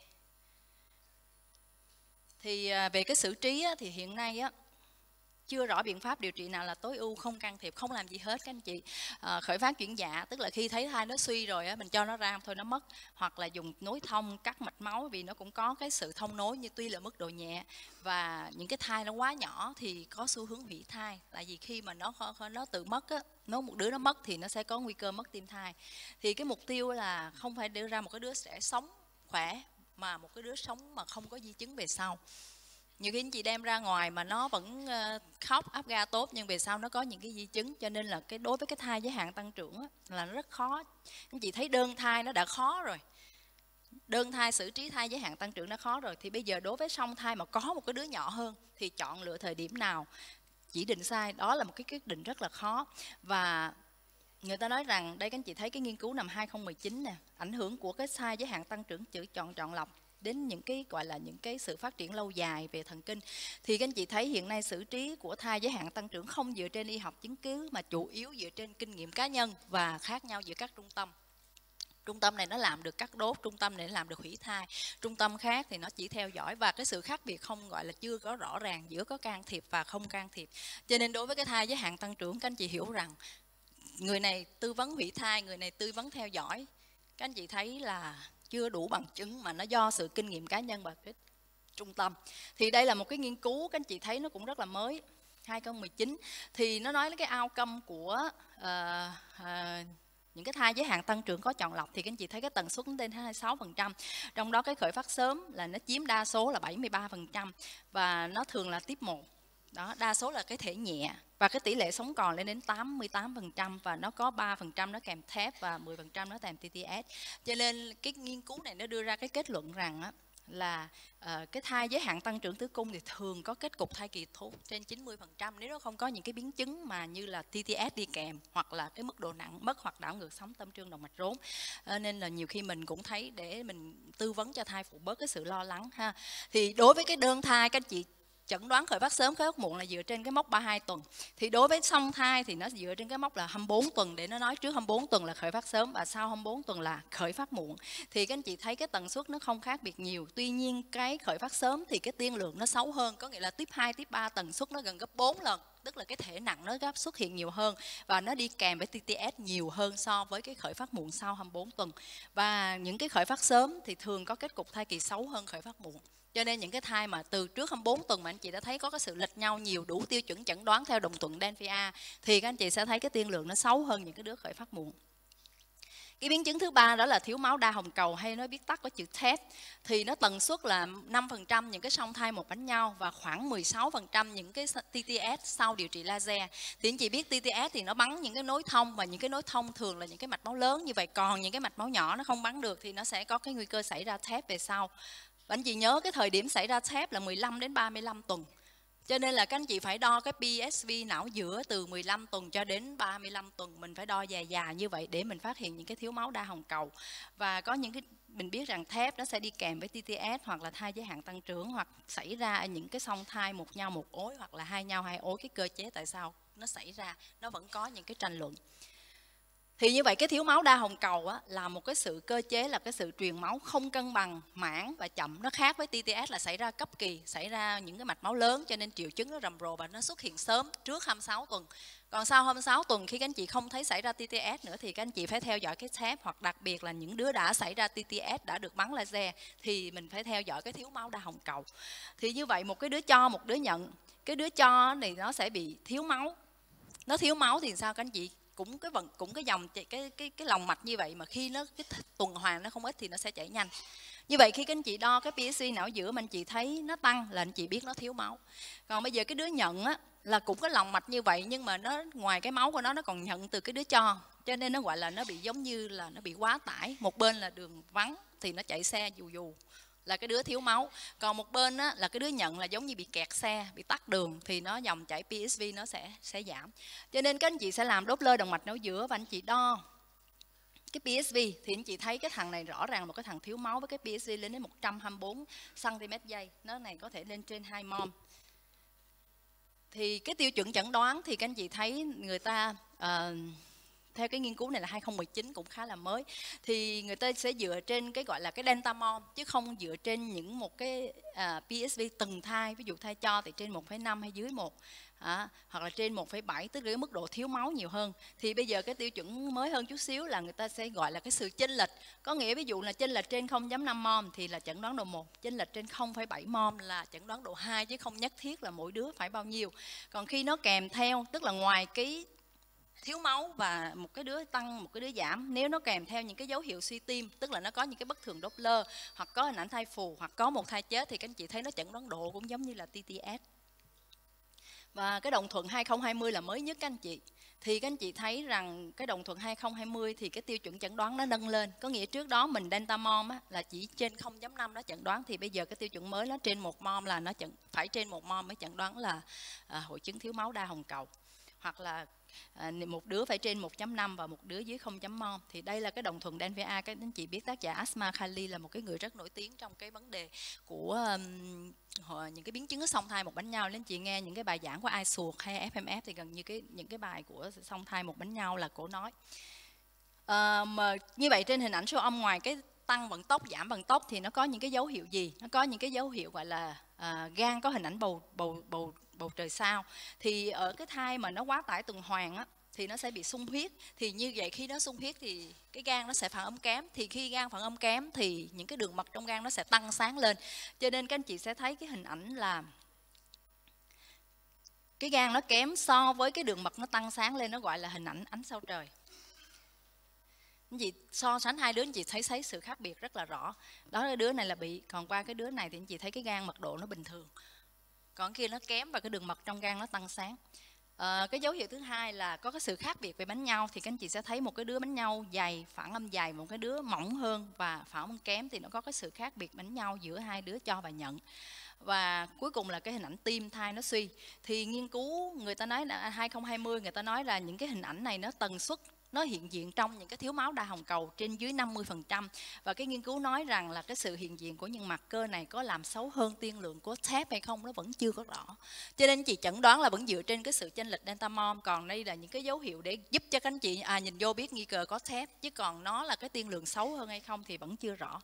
[SPEAKER 1] Thì về cái xử trí á, thì hiện nay á, chưa rõ biện pháp điều trị nào là tối ưu, không can thiệp, không làm gì hết các anh chị. Khởi phát chuyển dạ, tức là khi thấy thai nó suy rồi á, mình cho nó ra thôi nó mất, hoặc là dùng nối thông cắt mạch máu, vì nó cũng có cái sự thông nối nhưng tuy là mức độ nhẹ. Và những cái thai nó quá nhỏ thì có xu hướng hủy thai, tại vì khi mà nó tự mất á, nếu một đứa nó mất thì nó sẽ có nguy cơ mất tim thai. Thì cái mục tiêu là không phải đưa ra một cái đứa sẽ sống khỏe, mà một cái đứa sống mà không có di chứng về sau. Nhiều khi anh chị đem ra ngoài mà nó vẫn khóc, áp ga tốt, nhưng về sau nó có những cái di chứng. Cho nên là đối với cái thai giới hạn tăng trưởng á, là nó rất khó. Anh chị thấy đơn thai nó đã khó rồi, đơn thai xử trí thai giới hạn tăng trưởng nó khó rồi, thì bây giờ đối với song thai mà có một cái đứa nhỏ hơn thì chọn lựa thời điểm nào, chỉ định sai, đó là một cái quyết định rất là khó. Và người ta nói rằng, đây các anh chị thấy cái nghiên cứu năm 2019 nè, ảnh hưởng của cái thai giới hạn tăng trưởng chọn lọc đến những cái gọi là những cái sự phát triển lâu dài về thần kinh. Thì các anh chị thấy hiện nay xử trí của thai giới hạn tăng trưởng không dựa trên y học chứng cứ, mà chủ yếu dựa trên kinh nghiệm cá nhân và khác nhau giữa các trung tâm. Trung tâm này nó làm được cắt đốt, trung tâm này nó làm được hủy thai, trung tâm khác thì nó chỉ theo dõi, và cái sự khác biệt không gọi là chưa có rõ ràng giữa có can thiệp và không can thiệp. Cho nên đối với cái thai giới hạn tăng trưởng, các anh chị hiểu rằng người này tư vấn hủy thai, người này tư vấn theo dõi, các anh chị thấy là chưa đủ bằng chứng, mà nó do sự kinh nghiệm cá nhân và cái trung tâm. Thì đây là một cái nghiên cứu các anh chị thấy nó cũng rất là mới, 2019. Thì nó nói đến cái outcome của những cái thai giới hạn tăng trưởng có chọn lọc. Thì các anh chị thấy cái tần suất đến 26%. Trong đó cái khởi phát sớm là nó chiếm đa số là 73%. Và nó thường là tiếp 1. Đó, đa số là cái thể nhẹ. và cái tỷ lệ sống còn lên đến 88%, và nó có 3% nó kèm thép và 10% nó kèm TTS. Cho nên cái nghiên cứu này nó đưa ra cái kết luận rằng á, là cái thai giới hạn tăng trưởng tử cung thì thường có kết cục thai kỳ thụ trên 90% nếu nó không có những cái biến chứng mà như là TTS đi kèm, hoặc là cái mức độ nặng mất hoặc đảo ngược sóng tâm trương động mạch rốn. Nên là nhiều khi mình cũng thấy để mình tư vấn cho thai phụ bớt cái sự lo lắng ha. Thì đối với cái đơn thai, các anh chị chẩn đoán khởi phát sớm khởi phát muộn là dựa trên cái mốc 32 tuần. Thì đối với song thai thì nó dựa trên cái mốc là 24 tuần, để nó nói trước 24 tuần là khởi phát sớm và sau 24 tuần là khởi phát muộn. Thì các anh chị thấy cái tần suất nó không khác biệt nhiều. Tuy nhiên cái khởi phát sớm thì cái tiên lượng nó xấu hơn, có nghĩa là tiếp 2, tiếp 3 tần suất nó gần gấp 4 lần. Tức là cái thể nặng nó gấp xuất hiện nhiều hơn và nó đi kèm với TTS nhiều hơn so với cái khởi phát muộn sau 24 tuần. Và những cái khởi phát sớm thì thường có kết cục thai kỳ xấu hơn khởi phát muộn. Cho nên những cái thai mà từ trước 24 tuần mà anh chị đã thấy có cái sự lệch nhau nhiều, đủ tiêu chuẩn chẩn đoán theo đồng thuận Denfia, thì các anh chị sẽ thấy cái tiên lượng nó xấu hơn những cái đứa khởi phát muộn. Cái biến chứng thứ ba đó là thiếu máu đa hồng cầu, hay nói viết tắt có chữ TEP. Thì nó tần suất là 5% những cái song thai một bánh nhau và khoảng 16% những cái TTS sau điều trị laser. Thì anh chị biết TTS thì nó bắn những cái nối thông, và những cái nối thông thường là những cái mạch máu lớn như vậy. Còn những cái mạch máu nhỏ nó không bắn được thì nó sẽ có cái nguy cơ xảy ra TEP về sau. Và anh chị nhớ cái thời điểm xảy ra TEP là 15 đến 35 tuần. Cho nên là các anh chị phải đo cái PSV não giữa từ 15 tuần cho đến 35 tuần. Mình phải đo dài dài như vậy để mình phát hiện những cái thiếu máu đa hồng cầu. Và có những cái mình biết rằng TEP nó sẽ đi kèm với TTS, hoặc là thai giới hạn tăng trưởng, hoặc xảy ra ở những cái song thai một nhau một ối, hoặc là hai nhau hai ối. Cái cơ chế tại sao nó xảy ra nó vẫn có những cái tranh luận. Thì như vậy cái thiếu máu đa hồng cầu á, là một cái sự cơ chế, là cái sự truyền máu không cân bằng, mãn và chậm. Nó khác với TTS là xảy ra cấp kỳ, xảy ra những cái mạch máu lớn, cho nên triệu chứng nó rầm rộ và nó xuất hiện sớm trước 26 tuần. Còn sau 26 tuần khi các anh chị không thấy xảy ra TTS nữa thì các anh chị phải theo dõi cái TEP, hoặc đặc biệt là những đứa đã xảy ra TTS, đã được bắn laser thì mình phải theo dõi cái thiếu máu đa hồng cầu. Thì như vậy một cái đứa cho, một đứa nhận. Cái đứa cho này nó sẽ bị thiếu máu. Nó thiếu máu thì sao các anh chị? Cũng cái dòng cái lòng mạch như vậy, mà khi nó cái tuần hoàn nó không ít thì nó sẽ chảy nhanh. Như vậy khi các anh chị đo cái PSV não giữa mà anh chị thấy nó tăng là anh chị biết nó thiếu máu. Còn bây giờ cái đứa nhận á, là cũng có lòng mạch như vậy, nhưng mà nó ngoài cái máu của nó còn nhận từ cái đứa cho nên nó gọi là nó bị giống như là nó bị quá tải. Một bên là đường vắng thì nó chạy xe dù dù, là cái đứa thiếu máu. Còn một bên á, là cái đứa nhận là giống như bị kẹt xe, bị tắc đường, thì nó dòng chảy PSV nó sẽ giảm. Cho nên các anh chị sẽ làm Doppler động mạch não giữa và anh chị đo cái PSV thì anh chị thấy cái thằng này rõ ràng là một cái thằng thiếu máu với cái PSV lên đến 124 cm/giây. Nó này có thể lên trên 2 mol. Thì cái tiêu chuẩn chẩn đoán thì các anh chị thấy người ta theo cái nghiên cứu này là 2019, cũng khá là mới, thì người ta sẽ dựa trên cái gọi là cái delta mol, chứ không dựa trên những một cái PSV từng thai. Ví dụ thai cho thì trên 1,5 hay dưới 1, hoặc là trên 1,7, tức là cái mức độ thiếu máu nhiều hơn. Thì bây giờ cái tiêu chuẩn mới hơn chút xíu là người ta sẽ gọi là cái sự chênh lệch. Có nghĩa ví dụ là chênh lệch trên 0,5 mol thì là chẩn đoán độ 1, chênh lệch trên 0,7 mol là chẩn đoán độ 2, chứ không nhất thiết là mỗi đứa phải bao nhiêu. Còn khi nó kèm theo, tức là ngoài cái thiếu máu và một cái đứa tăng, một cái đứa giảm, nếu nó kèm theo những cái dấu hiệu suy tim, tức là nó có những cái bất thường Doppler, hoặc có hình ảnh thai phù, hoặc có một thai chết, thì các anh chị thấy nó chẩn đoán độ cũng giống như là TTS. Và cái đồng thuận 2020 là mới nhất các anh chị. Thì các anh chị thấy rằng cái đồng thuận 2020 thì cái tiêu chuẩn chẩn đoán nó nâng lên. Có nghĩa trước đó mình delta mol là chỉ trên 0,5 đó chẩn đoán, thì bây giờ cái tiêu chuẩn mới nó trên 1 mol, là nó phải trên 1 mol mới chẩn đoán là hội chứng thiếu máu đa hồng cầu. Hoặc là một đứa phải trên 1,5 và một đứa dưới 0 mol. Thì đây là cái đồng thuận Denfia. Các anh chị biết tác giả Asma Khalil là một cái người rất nổi tiếng trong cái vấn đề của những cái biến chứng ở song thai một bánh nhau. Nên chị nghe những cái bài giảng của iSuột hay FMF thì gần như những cái bài của song thai một bánh nhau là cổ nói. Mà như vậy trên hình ảnh siêu âm, ngoài cái tăng vận tốc, giảm vận tốc thì nó có những cái dấu hiệu gì? Nó có những cái dấu hiệu gọi là gan có hình ảnh bầu trời sao. Thì ở cái thai mà nó quá tải tuần hoàn á, thì nó sẽ bị sung huyết. Thì như vậy khi nó sung huyết thì cái gan nó sẽ phản ứng kém. Thì khi gan phản ứng kém thì những cái đường mật trong gan nó sẽ tăng sáng lên. Cho nên các anh chị sẽ thấy cái hình ảnh là cái gan nó kém so với cái đường mật nó tăng sáng lên, nó gọi là hình ảnh ánh sao trời. Anh chị so sánh hai đứa, anh chị thấy sự khác biệt rất là rõ. Đó, cái đứa này là bị, còn qua cái đứa này thì anh chị thấy cái gan mật độ nó bình thường, còn kia nó kém và cái đường mật trong gan nó tăng sáng. Cái dấu hiệu thứ hai là có cái sự khác biệt về bánh nhau, thì các anh chị sẽ thấy một cái đứa bánh nhau dày, phản âm dày, một cái đứa mỏng hơn và phản âm kém, thì nó có cái sự khác biệt bánh nhau giữa hai đứa cho và nhận. Và cuối cùng là cái hình ảnh tim thai nó suy. Thì nghiên cứu người ta nói là 2020 người ta nói là những cái hình ảnh này nó tần suất nó hiện diện trong những cái thiếu máu đa hồng cầu trên dưới 50%. Và cái nghiên cứu nói rằng là cái sự hiện diện của những mặt cơ này có làm xấu hơn tiên lượng của thép hay không, nó vẫn chưa có rõ. Cho nên chị chẩn đoán là vẫn dựa trên cái sự chênh lệch delta mol. Còn đây là những cái dấu hiệu để giúp cho các anh chị nhìn vô biết nghi ngờ có thép, chứ còn nó là cái tiên lượng xấu hơn hay không thì vẫn chưa rõ.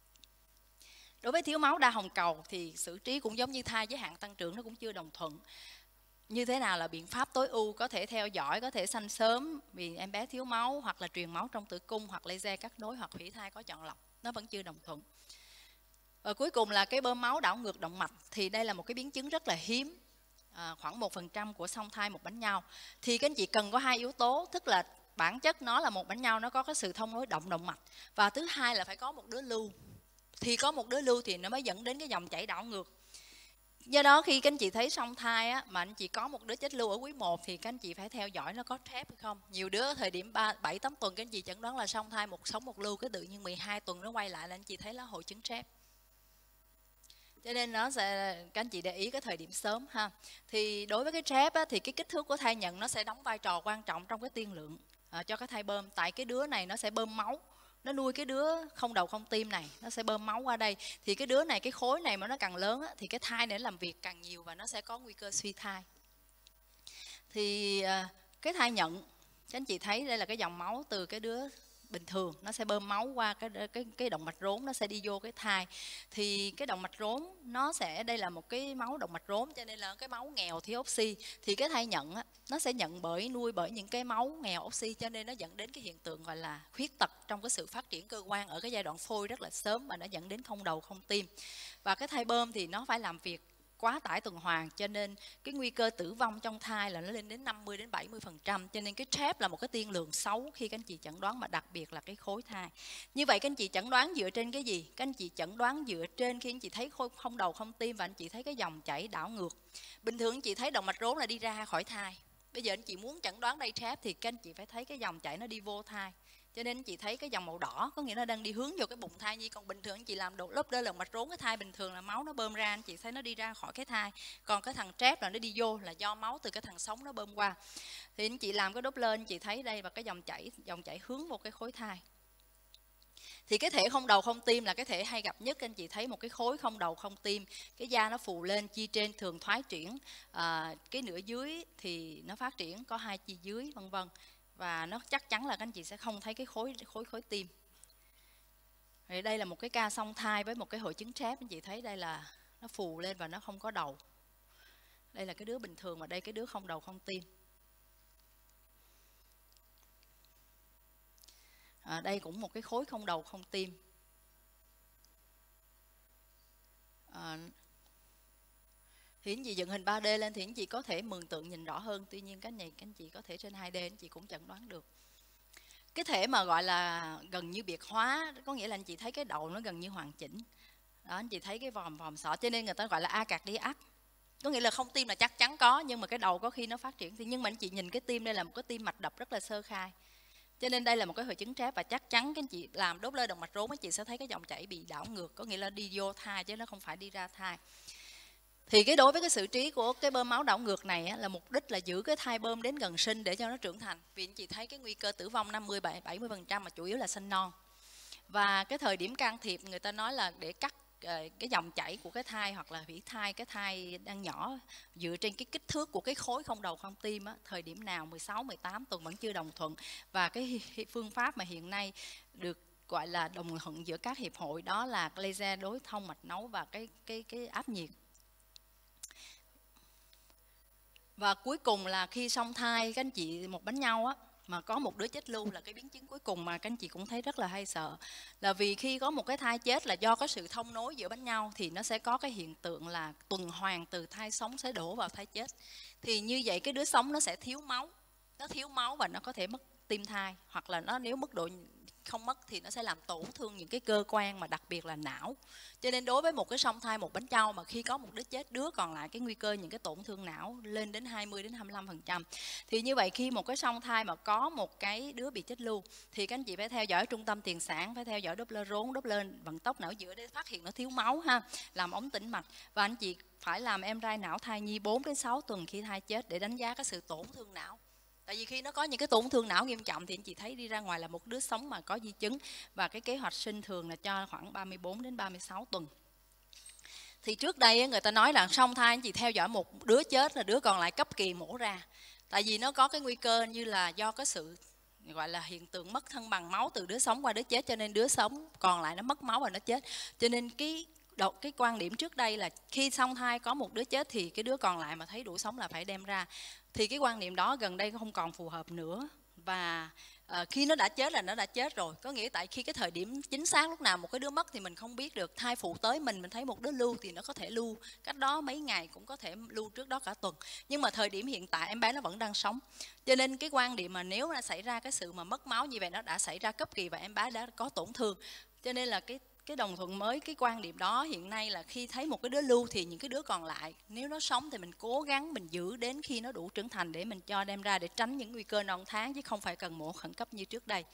[SPEAKER 1] Đối với thiếu máu đa hồng cầu thì xử trí cũng giống như thai với hạn tăng trưởng, nó cũng chưa đồng thuận. Như thế nào là biện pháp tối ưu, có thể theo dõi, có thể sanh sớm vì em bé thiếu máu, hoặc là truyền máu trong tử cung, hoặc laser cắt nối, hoặc hủy thai có chọn lọc, nó vẫn chưa đồng thuận. Và cuối cùng là cái bơm máu đảo ngược động mạch, thì đây là một cái biến chứng rất là hiếm, khoảng 1% của song thai một bánh nhau. Thì các anh chị cần có hai yếu tố, tức là bản chất nó là một bánh nhau, nó có cái sự thông nối động mạch, và thứ hai là phải có một đứa lưu. Thì có một đứa lưu thì nó mới dẫn đến cái dòng chảy đảo ngược. Do đó khi các anh chị thấy song thai á, mà anh chị có một đứa chết lưu ở quý 1 thì các anh chị phải theo dõi nó có trap hay không. Nhiều đứa thời điểm 7-8 tuần các anh chị chẩn đoán là song thai một sống một lưu, cái tự nhiên 12 tuần nó quay lại là anh chị thấy nó hội chứng trap. Cho nên nó sẽ, các anh chị để ý cái thời điểm sớm ha. Thì đối với cái trap á, thì cái kích thước của thai nhận nó sẽ đóng vai trò quan trọng trong cái tiên lượng cho cái thai bơm. Tại cái đứa này nó sẽ bơm máu, nó nuôi cái đứa không đầu không tim này, nó sẽ bơm máu qua đây. Thì cái đứa này, cái khối này mà nó càng lớn á, thì cái thai này nó làm việc càng nhiều và nó sẽ có nguy cơ suy thai. Thì cái thai nhận, các anh chị thấy đây là cái dòng máu từ cái đứa bình thường, nó sẽ bơm máu qua cái động mạch rốn, nó sẽ đi vô cái thai. Thì cái động mạch rốn nó sẽ, đây là một cái máu động mạch rốn, cho nên là cái máu nghèo thiếu oxy. Thì cái thai nhận á, nó sẽ nhận nuôi bởi những cái máu nghèo oxy, cho nên nó dẫn đến cái hiện tượng gọi là khuyết tật trong cái sự phát triển cơ quan ở cái giai đoạn phôi rất là sớm, và nó dẫn đến không đầu không tim. Và cái thai bơm thì nó phải làm việc quá tải tuần hoàn, cho nên cái nguy cơ tử vong trong thai là nó lên đến 50-70%. Cho nên cái trap là một cái tiên lượng xấu khi các anh chị chẩn đoán, mà đặc biệt là cái khối thai. Như vậy các anh chị chẩn đoán dựa trên cái gì? Các anh chị chẩn đoán dựa trên khi anh chị thấy khối không đầu không tim và anh chị thấy cái dòng chảy đảo ngược. Bình thường anh chị thấy động mạch rốn là đi ra khỏi thai. Bây giờ anh chị muốn chẩn đoán đây trap thì các anh chị phải thấy cái dòng chảy nó đi vô thai. Cho nên chị thấy cái dòng màu đỏ có nghĩa nó đang đi hướng vô cái bụng thai nhi. Còn bình thường anh chị làm độ lớp đơn động mạch rốn cái thai bình thường là máu nó bơm ra, anh chị thấy nó đi ra khỏi cái thai. Còn cái thằng trap là nó đi vô là do máu từ cái thằng sống nó bơm qua. Thì anh chị làm cái đốt lên, anh chị thấy đây và cái dòng chảy hướng vào cái khối thai. Thì cái thể không đầu không tim là cái thể hay gặp nhất. Anh chị thấy một cái khối không đầu không tim, cái da nó phù lên, chi trên thường thoái triển, cái nửa dưới thì nó phát triển có hai chi dưới vân vân. Và nó chắc chắn là các anh chị sẽ không thấy cái khối tim. Thì đây là một cái ca song thai với một cái hội chứng trap, anh chị thấy đây là nó phù lên và nó không có đầu. Đây là cái đứa bình thường và đây cái đứa không đầu không tim. Đây cũng một cái khối không đầu không tim. Thì anh chị dựng hình 3D lên thì anh chị có thể mường tượng nhìn rõ hơn. Tuy nhiên cái này các anh chị có thể trên 2D anh chị cũng chẩn đoán được. Cái thể mà gọi là gần như biệt hóa, có nghĩa là anh chị thấy cái đầu nó gần như hoàn chỉnh. Đó, anh chị thấy cái vòm sọ, cho nên người ta gọi là acardiac. Có nghĩa là không tim là chắc chắn có, nhưng mà cái đầu có khi nó phát triển. Nhưng mà anh chị nhìn cái tim, đây là một cái tim mạch đập rất là sơ khai. Cho nên đây là một cái hội chứng trap, và chắc chắn các anh chị làm đốt lơ động mạch rốn, anh chị sẽ thấy cái dòng chảy bị đảo ngược, có nghĩa là đi vô thai chứ nó không phải đi ra thai. Thì cái đối với cái xử trí của cái bơm máu đảo ngược này á, là mục đích là giữ cái thai bơm đến gần sinh để cho nó trưởng thành. Vì anh chị thấy cái nguy cơ tử vong 50-70% mà chủ yếu là sinh non. Và cái thời điểm can thiệp người ta nói là để cắt cái dòng chảy của cái thai hoặc là hủy thai cái thai đang nhỏ dựa trên cái kích thước của cái khối không đầu không tim á, thời điểm nào 16-18 tuần vẫn chưa đồng thuận. Và cái phương pháp mà hiện nay được gọi là đồng thuận giữa các hiệp hội đó là laser đối thông mạch nấu và cái áp nhiệt. Và cuối cùng là khi song thai các anh chị một bánh nhau á, mà có một đứa chết lưu là cái biến chứng cuối cùng mà các anh chị cũng thấy rất là hay sợ. Là vì khi có một cái thai chết là do có sự thông nối giữa bánh nhau thì nó sẽ có cái hiện tượng là tuần hoàn từ thai sống sẽ đổ vào thai chết. Thì như vậy cái đứa sống nó sẽ thiếu máu. Nó thiếu máu và nó có thể mất tim thai, hoặc là nó nếu mức độ không mất thì nó sẽ làm tổn thương những cái cơ quan mà đặc biệt là não. Cho nên đối với một cái song thai một bánh trâu mà khi có một đứa chết, đứa còn lại cái nguy cơ những cái tổn thương não lên đến 20 đến 25%. Thì như vậy khi một cái song thai mà có một cái đứa bị chết lưu thì các anh chị phải theo dõi trung tâm tiền sản, phải theo dõi Doppler rốn, Doppler vận tốc não giữa để phát hiện nó thiếu máu ha, làm ống tĩnh mạch, và anh chị phải làm MRI não thai nhi 4 đến 6 tuần khi thai chết để đánh giá cái sự tổn thương não. Tại vì khi nó có những cái tổn thương não nghiêm trọng thì anh chị thấy đi ra ngoài là một đứa sống mà có di chứng, và cái kế hoạch sinh thường là cho khoảng 34 đến 36 tuần. Thì trước đây người ta nói là song thai anh chị theo dõi một đứa chết là đứa còn lại cấp kỳ mổ ra. Tại vì nó có cái nguy cơ như là do cái sự gọi là hiện tượng mất thăng bằng máu từ đứa sống qua đứa chết, cho nên đứa sống còn lại nó mất máu và nó chết. Cho nên cái quan điểm trước đây là khi song thai có một đứa chết thì cái đứa còn lại mà thấy đủ sống là phải đem ra. Thì cái quan niệm đó gần đây không còn phù hợp nữa. Và khi nó đã chết là nó đã chết rồi. Có nghĩa tại khi cái thời điểm chính xác lúc nào một cái đứa mất thì mình không biết được. Thai phụ tới mình thấy một đứa lưu thì nó có thể lưu cách đó mấy ngày, cũng có thể lưu trước đó cả tuần. Nhưng mà thời điểm hiện tại em bé nó vẫn đang sống. Cho nên cái quan điểm mà nếu nó xảy ra cái sự mà mất máu như vậy, nó đã xảy ra cấp kỳ và em bé đã có tổn thương. Cho nên là cái đồng thuận mới, cái quan điểm đó hiện nay là khi thấy một cái đứa lưu thì những cái đứa còn lại nếu nó sống thì mình cố gắng mình giữ đến khi nó đủ trưởng thành để mình cho đem ra, để tránh những nguy cơ non tháng, chứ không phải cần mổ khẩn cấp như trước đây.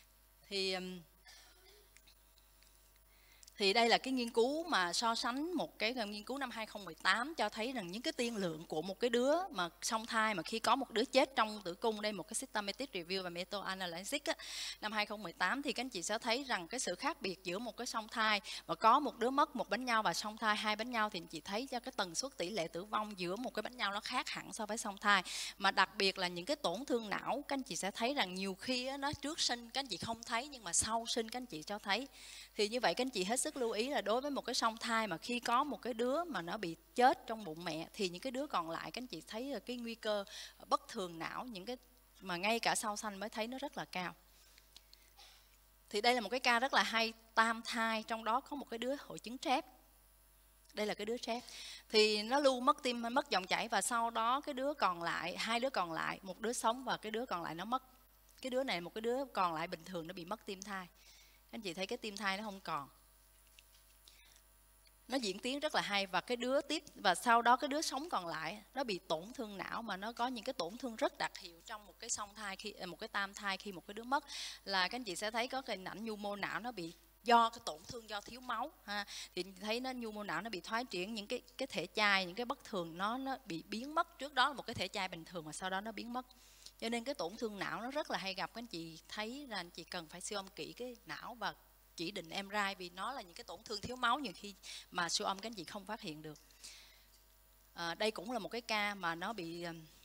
[SPEAKER 1] Thì đây là cái nghiên cứu mà so sánh, một cái nghiên cứu năm 2018 cho thấy rằng những cái tiên lượng của một cái đứa mà song thai mà khi có một đứa chết trong tử cung, đây một cái systematic review và meta-analysis năm 2018, thì các anh chị sẽ thấy rằng cái sự khác biệt giữa một cái song thai mà có một đứa mất một bánh nhau và song thai hai bánh nhau, thì anh chị thấy cho cái tần suất tỷ lệ tử vong giữa một cái bánh nhau nó khác hẳn so với song thai. Mà đặc biệt là những cái tổn thương não, các anh chị sẽ thấy rằng nhiều khi nó trước sinh các anh chị không thấy, nhưng mà sau sinh các anh chị cho thấy. Thì như vậy các anh chị hết sức lưu ý là đối với một cái song thai mà khi có một cái đứa mà nó bị chết trong bụng mẹ thì những cái đứa còn lại các anh chị thấy là cái nguy cơ bất thường não, những cái mà ngay cả sau sanh mới thấy nó rất là cao. Thì đây là một cái ca rất là hay, tam thai, trong đó có một cái đứa hội chứng trép. Đây là cái đứa trép. Thì nó lưu mất tim, mất dòng chảy, và sau đó cái đứa còn lại, hai đứa còn lại, một đứa sống và cái đứa còn lại nó mất. Cái đứa này một cái đứa còn lại bình thường nó bị mất tim thai. Anh chị thấy cái tim thai nó không còn, nó diễn tiến rất là hay. Và cái đứa tiếp, và sau đó cái đứa sống còn lại nó bị tổn thương não, mà nó có những cái tổn thương rất đặc hiệu trong một cái song thai, khi một cái tam thai khi một cái đứa mất, là các anh chị sẽ thấy có cái hình ảnh nhu mô não nó bị do cái tổn thương do thiếu máu ha. Thì thấy nó nhu mô não nó bị thoái triển, những cái thể chai, những cái bất thường nó bị biến mất. Trước đó là một cái thể chai bình thường mà sau đó nó biến mất. Cho nên cái tổn thương não nó rất là hay gặp. Các anh chị thấy là anh chị cần phải siêu âm kỹ cái não và chỉ định MRI, vì nó là những cái tổn thương thiếu máu nhiều khi mà siêu âm các anh chị không phát hiện được. Đây cũng là một cái ca mà nó bị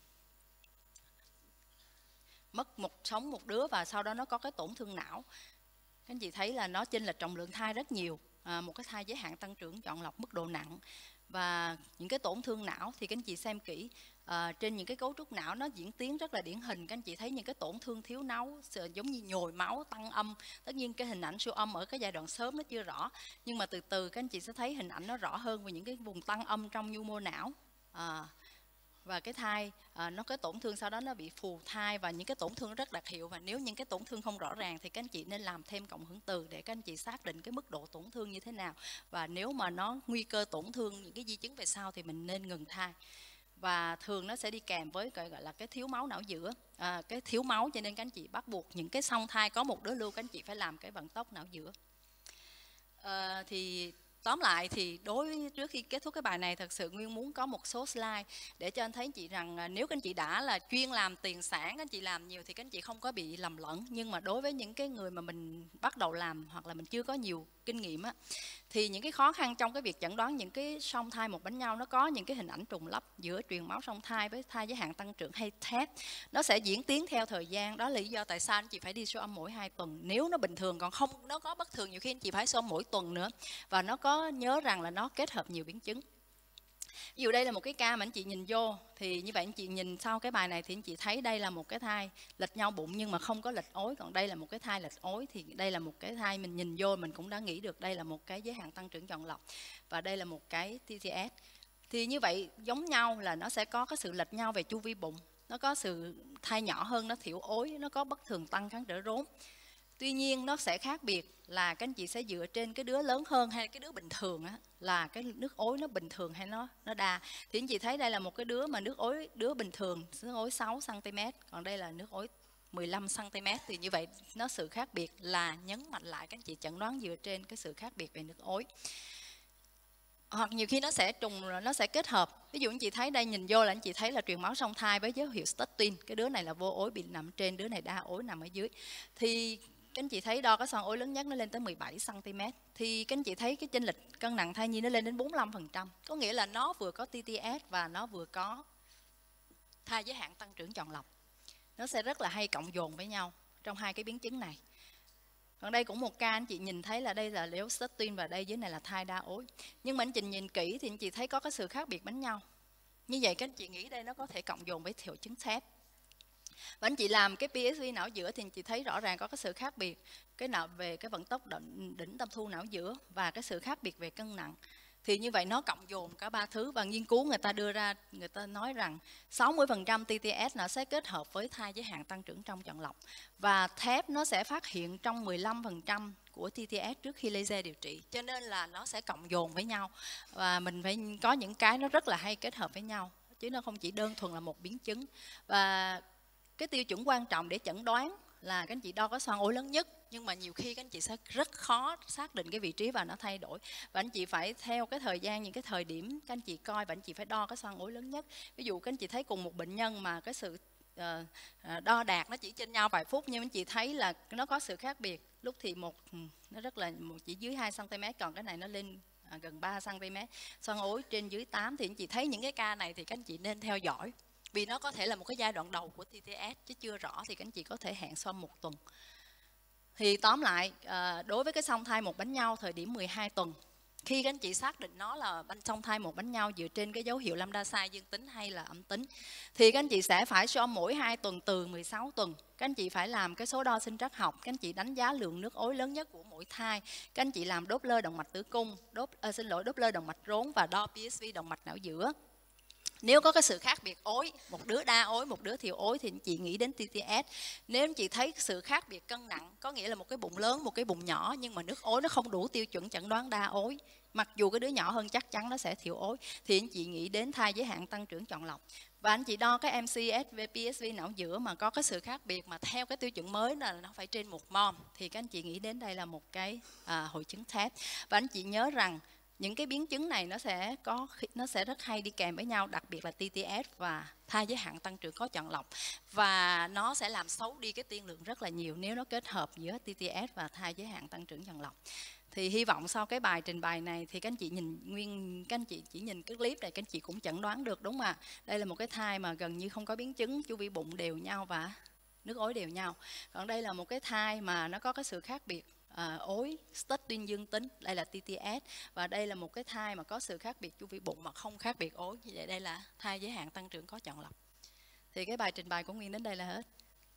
[SPEAKER 1] mất sống một đứa và sau đó nó có cái tổn thương não. Các anh chị thấy là nó chênh lệch trọng lượng thai rất nhiều, một cái thai giới hạn tăng trưởng chọn lọc mức độ nặng. Và những cái tổn thương não thì các anh chị xem kỹ, trên những cái cấu trúc não nó diễn tiến rất là điển hình. Các anh chị thấy những cái tổn thương thiếu máu giống như nhồi máu, tăng âm. Tất nhiên cái hình ảnh siêu âm ở cái giai đoạn sớm nó chưa rõ, nhưng mà từ từ các anh chị sẽ thấy hình ảnh nó rõ hơn về những cái vùng tăng âm trong nhu mô não. Và cái thai nó có tổn thương, sau đó nó bị phù thai, và những cái tổn thương rất đặc hiệu. Và nếu những cái tổn thương không rõ ràng thì các anh chị nên làm thêm cộng hưởng từ để các anh chị xác định cái mức độ tổn thương như thế nào, và nếu mà nó nguy cơ tổn thương những cái di chứng về sau thì mình nên ngừng thai. Và thường nó sẽ đi kèm với gọi là cái thiếu máu não giữa, cái thiếu máu, cho nên các anh chị bắt buộc những cái song thai có một đứa lưu các anh chị phải làm cái vận tốc não giữa. Thì tóm lại thì trước khi kết thúc cái bài này, thật sự Nguyên muốn có một số slide để cho anh thấy anh chị rằng nếu các anh chị đã là chuyên làm tiền sản, các anh chị làm nhiều thì các anh chị không có bị lầm lẫn. Nhưng mà đối với những cái người mà mình bắt đầu làm hoặc là mình chưa có nhiều kinh nghiệm á, thì những cái khó khăn trong cái việc chẩn đoán những cái song thai một bánh nhau, nó có những cái hình ảnh trùng lắp giữa truyền máu song thai với thai giới hạn tăng trưởng hay TET. Nó sẽ diễn tiến theo thời gian. Đó là lý do tại sao anh chị phải đi siêu âm mỗi 2 tuần nếu nó bình thường, còn không nó có bất thường nhiều khi anh chị phải siêu âm mỗi tuần nữa. Và nó có nhớ rằng là nó kết hợp nhiều biến chứng. Ví dụ đây là một cái ca mà anh chị nhìn vô, thì như vậy anh chị nhìn sau cái bài này thì anh chị thấy đây là một cái thai lệch nhau bụng nhưng mà không có lệch ối, còn đây là một cái thai lệch ối. Thì đây là một cái thai mình nhìn vô mình cũng đã nghĩ được đây là một cái giới hạn tăng trưởng chọn lọc, và đây là một cái TTS. Thì như vậy giống nhau là nó sẽ có cái sự lệch nhau về chu vi bụng, nó có sự thai nhỏ hơn, nó thiểu ối, nó có bất thường tăng kháng trở rốn. Tuy nhiên nó sẽ khác biệt là các anh chị sẽ dựa trên cái đứa lớn hơn hay cái đứa bình thường á, là cái nước ối nó bình thường hay nó đa. Thì anh chị thấy đây là một cái đứa mà nước ối, đứa bình thường nước ối 6 cm, còn đây là nước ối 15 cm. Thì như vậy nó sự khác biệt là nhấn mạnh lại các anh chị chẩn đoán dựa trên cái sự khác biệt về nước ối. Hoặc nhiều khi nó sẽ trùng, nó sẽ kết hợp. Ví dụ anh chị thấy đây, nhìn vô là anh chị thấy là truyền máu song thai với dấu hiệu statin. Cái đứa này là vô ối bị nằm trên, đứa này đa ối nằm ở dưới. Thì các anh chị thấy đo cái xoang ối lớn nhất nó lên tới 17 cm. Thì các anh chị thấy cái chênh lệch cân nặng thai nhi nó lên đến 45%. Có nghĩa là nó vừa có TTS và nó vừa có thai giới hạn tăng trưởng chọn lọc. Nó sẽ rất là hay cộng dồn với nhau trong hai cái biến chứng này. Còn đây cũng một ca anh chị nhìn thấy là đây là liều statin và đây dưới này là thai đa ối. Nhưng mà anh chị nhìn kỹ thì anh chị thấy có cái sự khác biệt bánh nhau. Như vậy các anh chị nghĩ đây nó có thể cộng dồn với hội chứng thép. Và anh chị làm cái PSV não giữa thì anh chị thấy rõ ràng có cái sự khác biệt cái nào về cái vận tốc đỉnh tâm thu não giữa và cái sự khác biệt về cân nặng. Thì như vậy nó cộng dồn cả ba thứ, và nghiên cứu người ta đưa ra, người ta nói rằng 60% TTS nó sẽ kết hợp với thai giới hạn tăng trưởng trong chọn lọc, và thép nó sẽ phát hiện trong 15% của TTS trước khi laser điều trị, cho nên là nó sẽ cộng dồn với nhau, và mình phải có những cái nó rất là hay kết hợp với nhau chứ nó không chỉ đơn thuần là một biến chứng. Và cái tiêu chuẩn quan trọng để chẩn đoán là các anh chị đo có xoang ối lớn nhất, nhưng mà nhiều khi các anh chị sẽ rất khó xác định cái vị trí và nó thay đổi, và anh chị phải theo cái thời gian, những cái thời điểm các anh chị coi, và anh chị phải đo cái xoang ối lớn nhất. Ví dụ các anh chị thấy cùng một bệnh nhân mà cái sự đo đạt nó chỉ trên nhau vài phút, nhưng anh chị thấy là nó có sự khác biệt. Lúc thì nó rất là chỉ dưới 2 cm, còn cái này nó lên gần 3 cm, xoang ối trên dưới 8. Thì anh chị thấy những cái ca này thì các anh chị nên theo dõi, vì nó có thể là một cái giai đoạn đầu của TTS chứ chưa rõ, thì các anh chị có thể hẹn sau 1 tuần. Thì tóm lại, đối với cái song thai một bánh nhau thời điểm 12 tuần, khi các anh chị xác định nó là song thai một bánh nhau dựa trên cái dấu hiệu lambda size dương tính hay là âm tính, thì các anh chị sẽ phải cho mỗi 2 tuần từ 16 tuần. Các anh chị phải làm cái số đo sinh trắc học, các anh chị đánh giá lượng nước ối lớn nhất của mỗi thai, các anh chị làm Doppler động mạch tử cung, Doppler động mạch rốn và đo PSV động mạch não giữa. Nếu có cái sự khác biệt ối, một đứa đa ối, một đứa thiếu ối, thì anh chị nghĩ đến TTS. Nếu anh chị thấy sự khác biệt cân nặng, có nghĩa là một cái bụng lớn, một cái bụng nhỏ, nhưng mà nước ối nó không đủ tiêu chuẩn chẩn đoán đa ối, mặc dù cái đứa nhỏ hơn chắc chắn nó sẽ thiếu ối, thì anh chị nghĩ đến thai giới hạn tăng trưởng chọn lọc. Và anh chị đo cái MCS PSV não giữa mà có cái sự khác biệt mà theo cái tiêu chuẩn mới là nó phải trên 1 mol, thì các anh chị nghĩ đến đây là một cái hội chứng thép. Và anh chị nhớ rằng những cái biến chứng này nó sẽ rất hay đi kèm với nhau, đặc biệt là TTS và thai giới hạn tăng trưởng có chọn lọc, và nó sẽ làm xấu đi cái tiên lượng rất là nhiều nếu nó kết hợp giữa TTS và thai giới hạn tăng trưởng chọn lọc. Thì hy vọng sau cái bài trình bày này thì các anh chị các anh chị chỉ nhìn cái clip này các anh chị cũng chẩn đoán được, đúng không ạ? Đây là một cái thai mà gần như không có biến chứng, chu vi bụng đều nhau và nước ối đều nhau. Còn đây là một cái thai mà nó có cái sự khác biệt ối statin dương tính, đây là TTS, và đây là một cái thai mà có sự khác biệt chu vi bụng mà không khác biệt ối, như vậy đây là thai giới hạn tăng trưởng có chọn lọc. Thì cái bài trình bày của Nguyên đến đây là hết.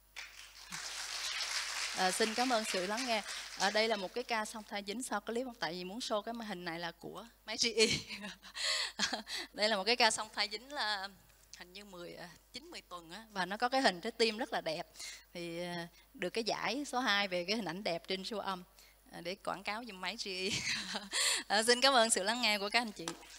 [SPEAKER 1] Xin cảm ơn sự lắng nghe. Đây là một cái ca song thai dính sau clip, tại vì muốn show cái màn hình này là của máy GE. Đây là một cái ca song thai dính là hình như 9-10 tuần á, và nó có cái hình trái tim rất là đẹp, thì được cái giải số 2 về cái hình ảnh đẹp trên siêu âm để quảng cáo giùm máy GE. Xin cảm ơn sự lắng nghe của các anh chị.